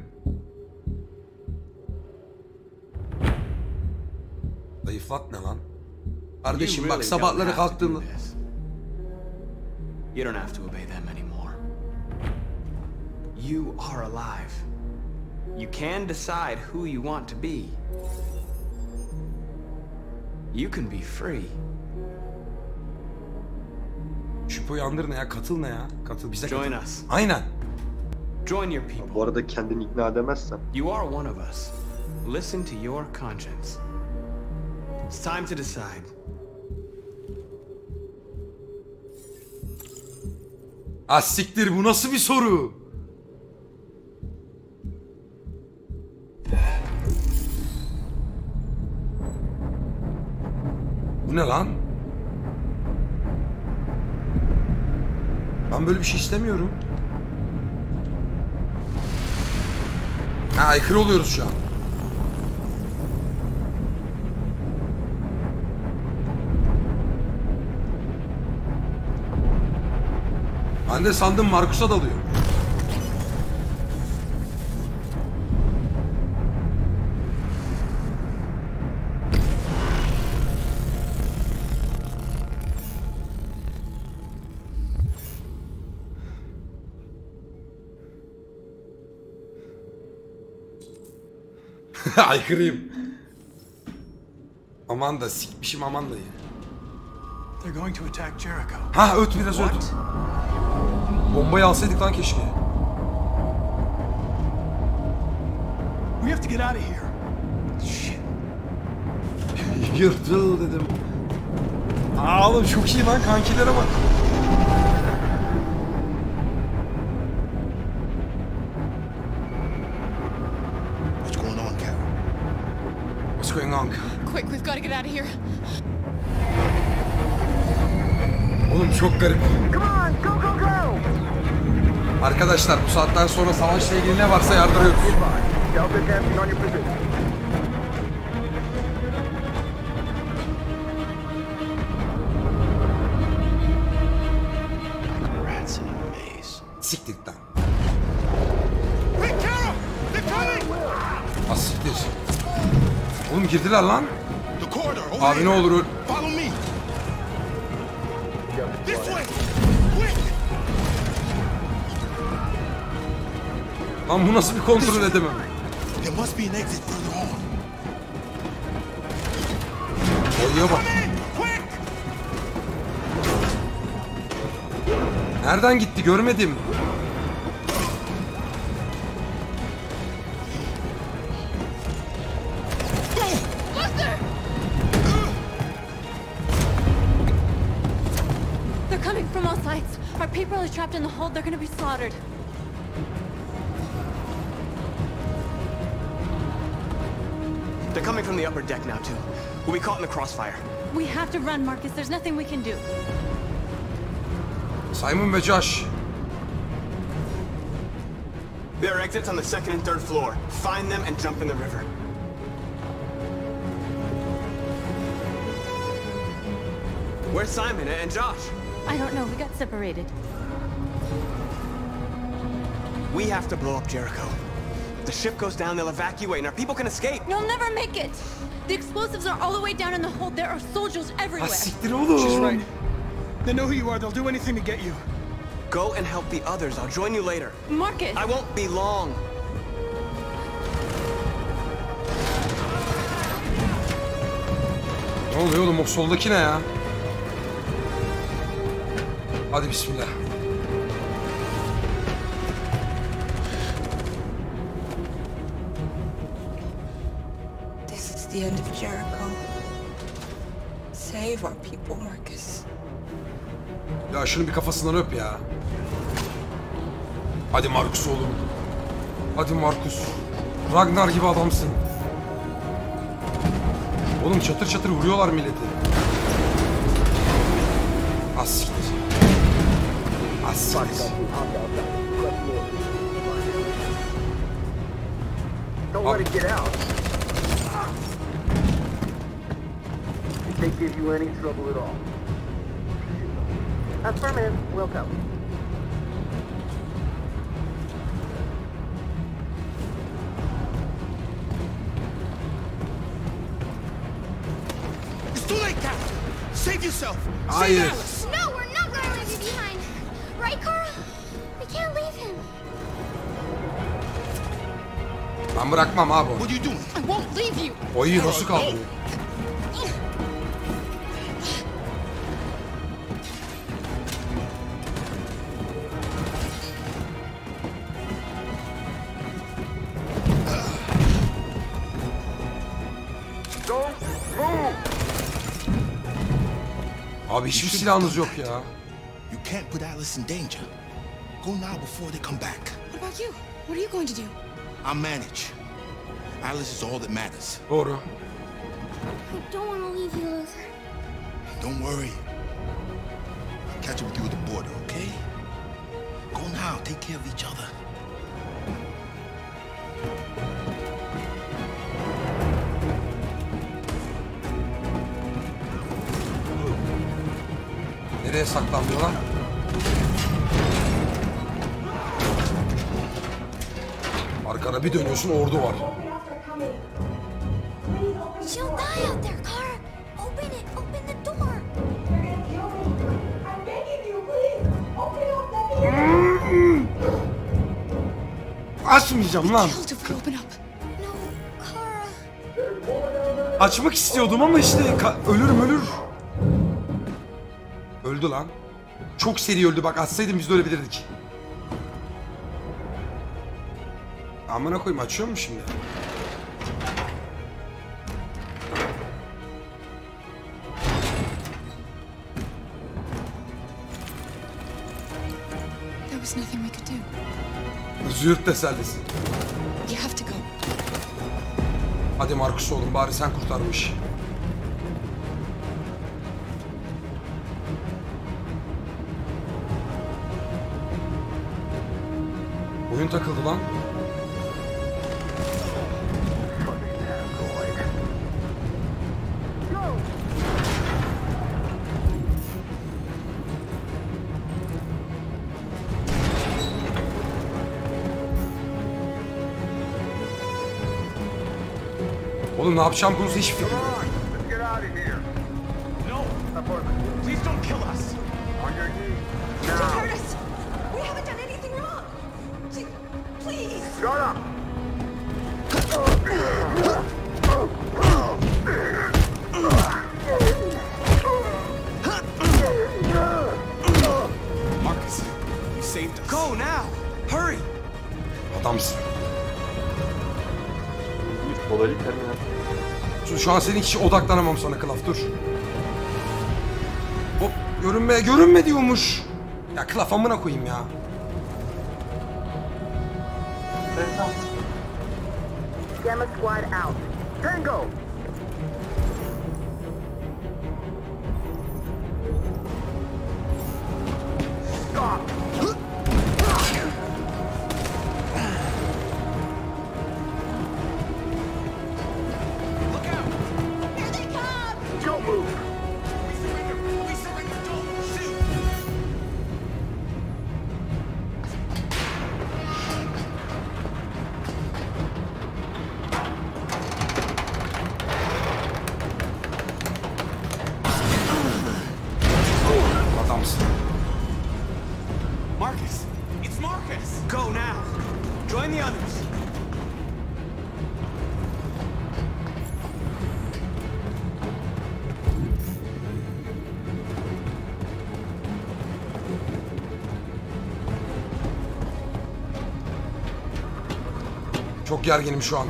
Zayıflat ne lan? Kardeşim bak sabahları kalktığında... You don't have to obey them anymore. You are alive. You can decide who you want to be. You can be free. Şüphe uyandır ne ya? Katıl ne ya? Katıl bize katıl. Join us. Aynen. Join your people. Bu arada kendini ikna edemezsen. You are one of us. Listen to your conscience. It's time to decide. Ah siktir, bu nasıl bir soru? Bu ne lan? Ben böyle bir şey istemiyorum. Ha, aykırı oluyoruz şu an. Ben de sandım Markus'a dalıyor. Aykırıyım. Aman da sikmişim Amanda'yı. They're going to attack Jericho. Ha öt biraz öt. Bombayı alsaydık lan keşke. We have to get out of here. Shit. Yırtıl dedim. Aa oğlum çok iyi lan, kankilere bak. What's going on, Carol? What's going on? Quick, we've got to get out of here. Oğlum çok garip. Come on, go, go, go! Arkadaşlar bu saatten sonra savaşla ilgili ne varsa yardırıyoruz. Delta dancing on your position. Rats in a maze. Siktir lan. Hey, Carol! They're coming! Ha siktir. Oğlum girdiler lan. The corridor, over Abi ne olur öl. Follow me. This way! Lan bu nasıl bir kontrol edemem. There must be an exit further on. Oyuya bak. Nereden gitti görmedim. They're coming from all sides. Our people are trapped in the hold. They're gonna be slaughtered. They're coming from the upper deck now, too. We'll be caught in the crossfire. We have to run, Marcus. There's nothing we can do. Simon ve Josh. There are exits on the second and third floor. Find them and jump in the river. Where's Simon and Josh? I don't know. We got separated. We have to blow up Jericho. If the ship goes down, they'll evacuate and our people can escape. You'll never make it. The explosives are all the way down in the hold. There are soldiers everywhere. She's right. They know who you are. They'll do anything to get you. Go and help the others. I'll join you later. Marcus! I won't be long. Ne oluyor oğlum, o soldaki ne ya? Hadi bismillah. This is the end of Jericho. Save our people, Marcus. Ya şunu bir kafasından öp ya. Hadi Markus oğlum. Hadi Markus. Ragnar gibi adamsın. Oğlum çatır çatır vuruyorlar milleti. Az siktir. Az siktir. Don't let it get out. If they give you any trouble at all. Affirmative, will come. It's too late, Captain. Save yourself. Hayır. No, we're not gonna leave you behind. Right, Kara? We can't leave him. Ben bırakmam abi. What are you doing? I won't leave you. Oyu nasıl kaldırıyor? Abi hiçbir silahınız yok ya. You can't put Alice in danger. Go now before they come back. What about you? What are you going to do? I'll manage. Alice is all that matters. Doğru. I don't want to leave you, Luther. Don't worry. I'll catch up with you at the border, okay? Go now. Take care of each other. Nereye saklanmıyor lan? Arkana bir dönüyorsun ordu var. She'll die out there, Kara. Open it. Open the door. Açmayacağım lan. Open up. Açmak istiyordum ama işte ölür. Öldü lan. Çok seri öldü bak, açsaydım biz de ölebilirdik. Amına koyayım, açıyor mu şimdi? There was nothing we could do. Züğürt tesellisi. You have to go. Hadi Markus oğlum, bari sen kurtarmış. Oyun takıldı lan. Oğlum ne yapacağım konusu hiçbir fikrim yok. Let's get out of here. No! Please don't kill us! On your knees. Don't Now. hurt us! We haven't done anything wrong! Please! Shut up! Marcus, you saved us. Go now! Hurry! Adamsın. Olayı kendine. Şu an senin hiç odaklanamam sana Klaf, dur. Hop, görünme diyormuş. Ya Klaf amına koyayım ya. Gamma squad out. Tango! Stop! Don't move! We surrender! Don't shoot! Adamsın. Marcus! It's Marcus! Go now! Join the others! Çok gerginim şu an.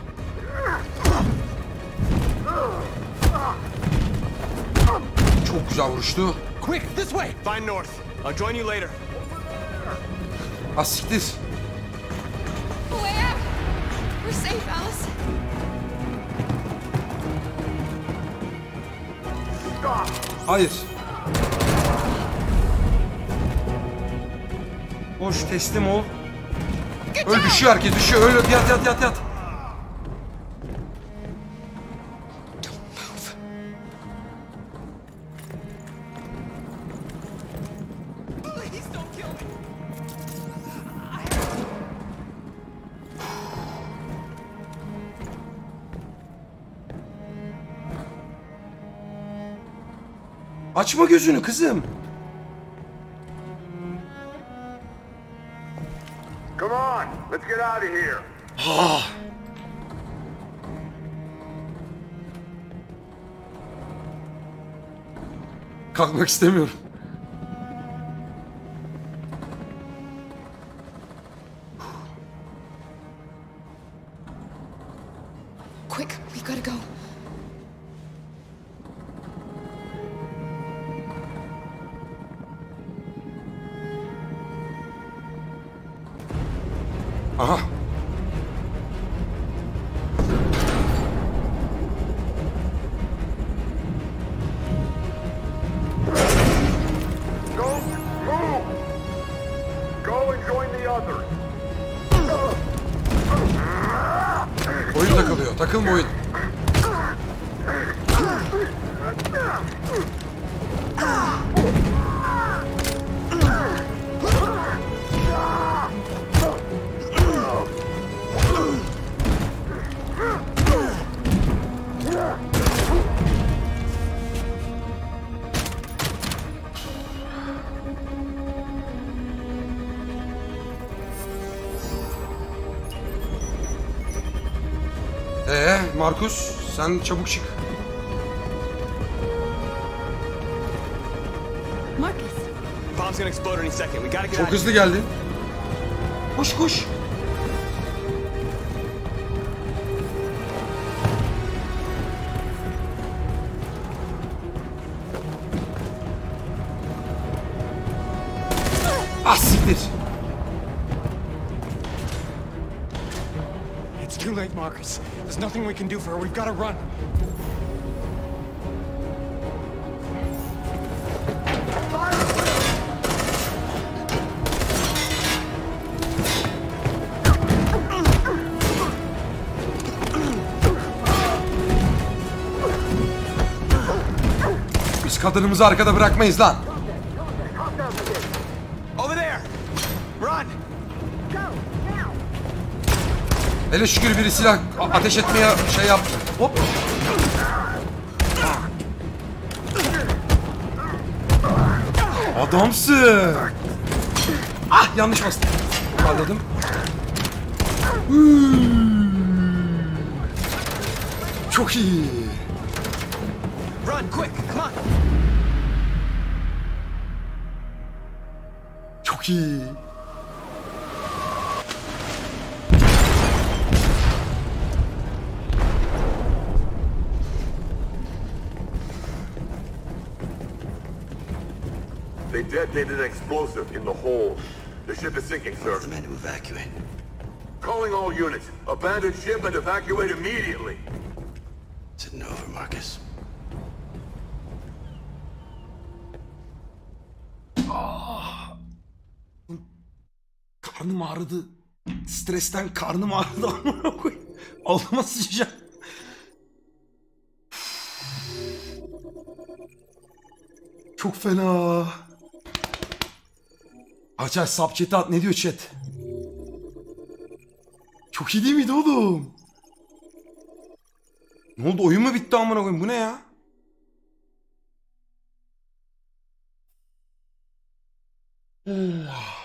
Çok güzel vuruştu. Quick, this way. Find North. I'll join you later. Ah siktir. Way out. We're safe, Alice. Hayır. Boş, teslim ol. Öl, düşüyor herkes, düşüyor. Öl, yat. Açma gözünü kızım. Come on, let's get out of here. Kalkmak istemiyorum. Quick, we gotta go. Aha. Go, move. Go and join the others. Oyun takılıyor. Takılma oyun. Markus, sen çabuk çık. Marcus. Bomb's gonna explode any second. We gotta get Çok out. hızlı geldin. Koş. Ah siktir. It's too late, Marcus. There's nothing we can do for her. We've got to run. Biz kadınımızı arkada bırakmayız lan. Over there. Run. Hele şükür biri silah ateş etmeye şey yaptı. Hop. Adamsın. Ah yanlış bastım. Kaldırdım. Çok iyi. Run quick. Come on. Çok iyi. They detonated an explosive in the hold. The ship is sinking, sir. The men to evacuate. Calling all units. Abandon ship and evacuate immediately. It's over, Marcus. Karnım ağrıdı. Stresten karnım ağrıdı. Altıma sıçacak. Çok fena. Aç sub chat'i at. Ne diyor chat? Çok iyi değil miydi oğlum? Ne oldu? Oyun mu bitti amına koyayım? Bu ne ya? Oh.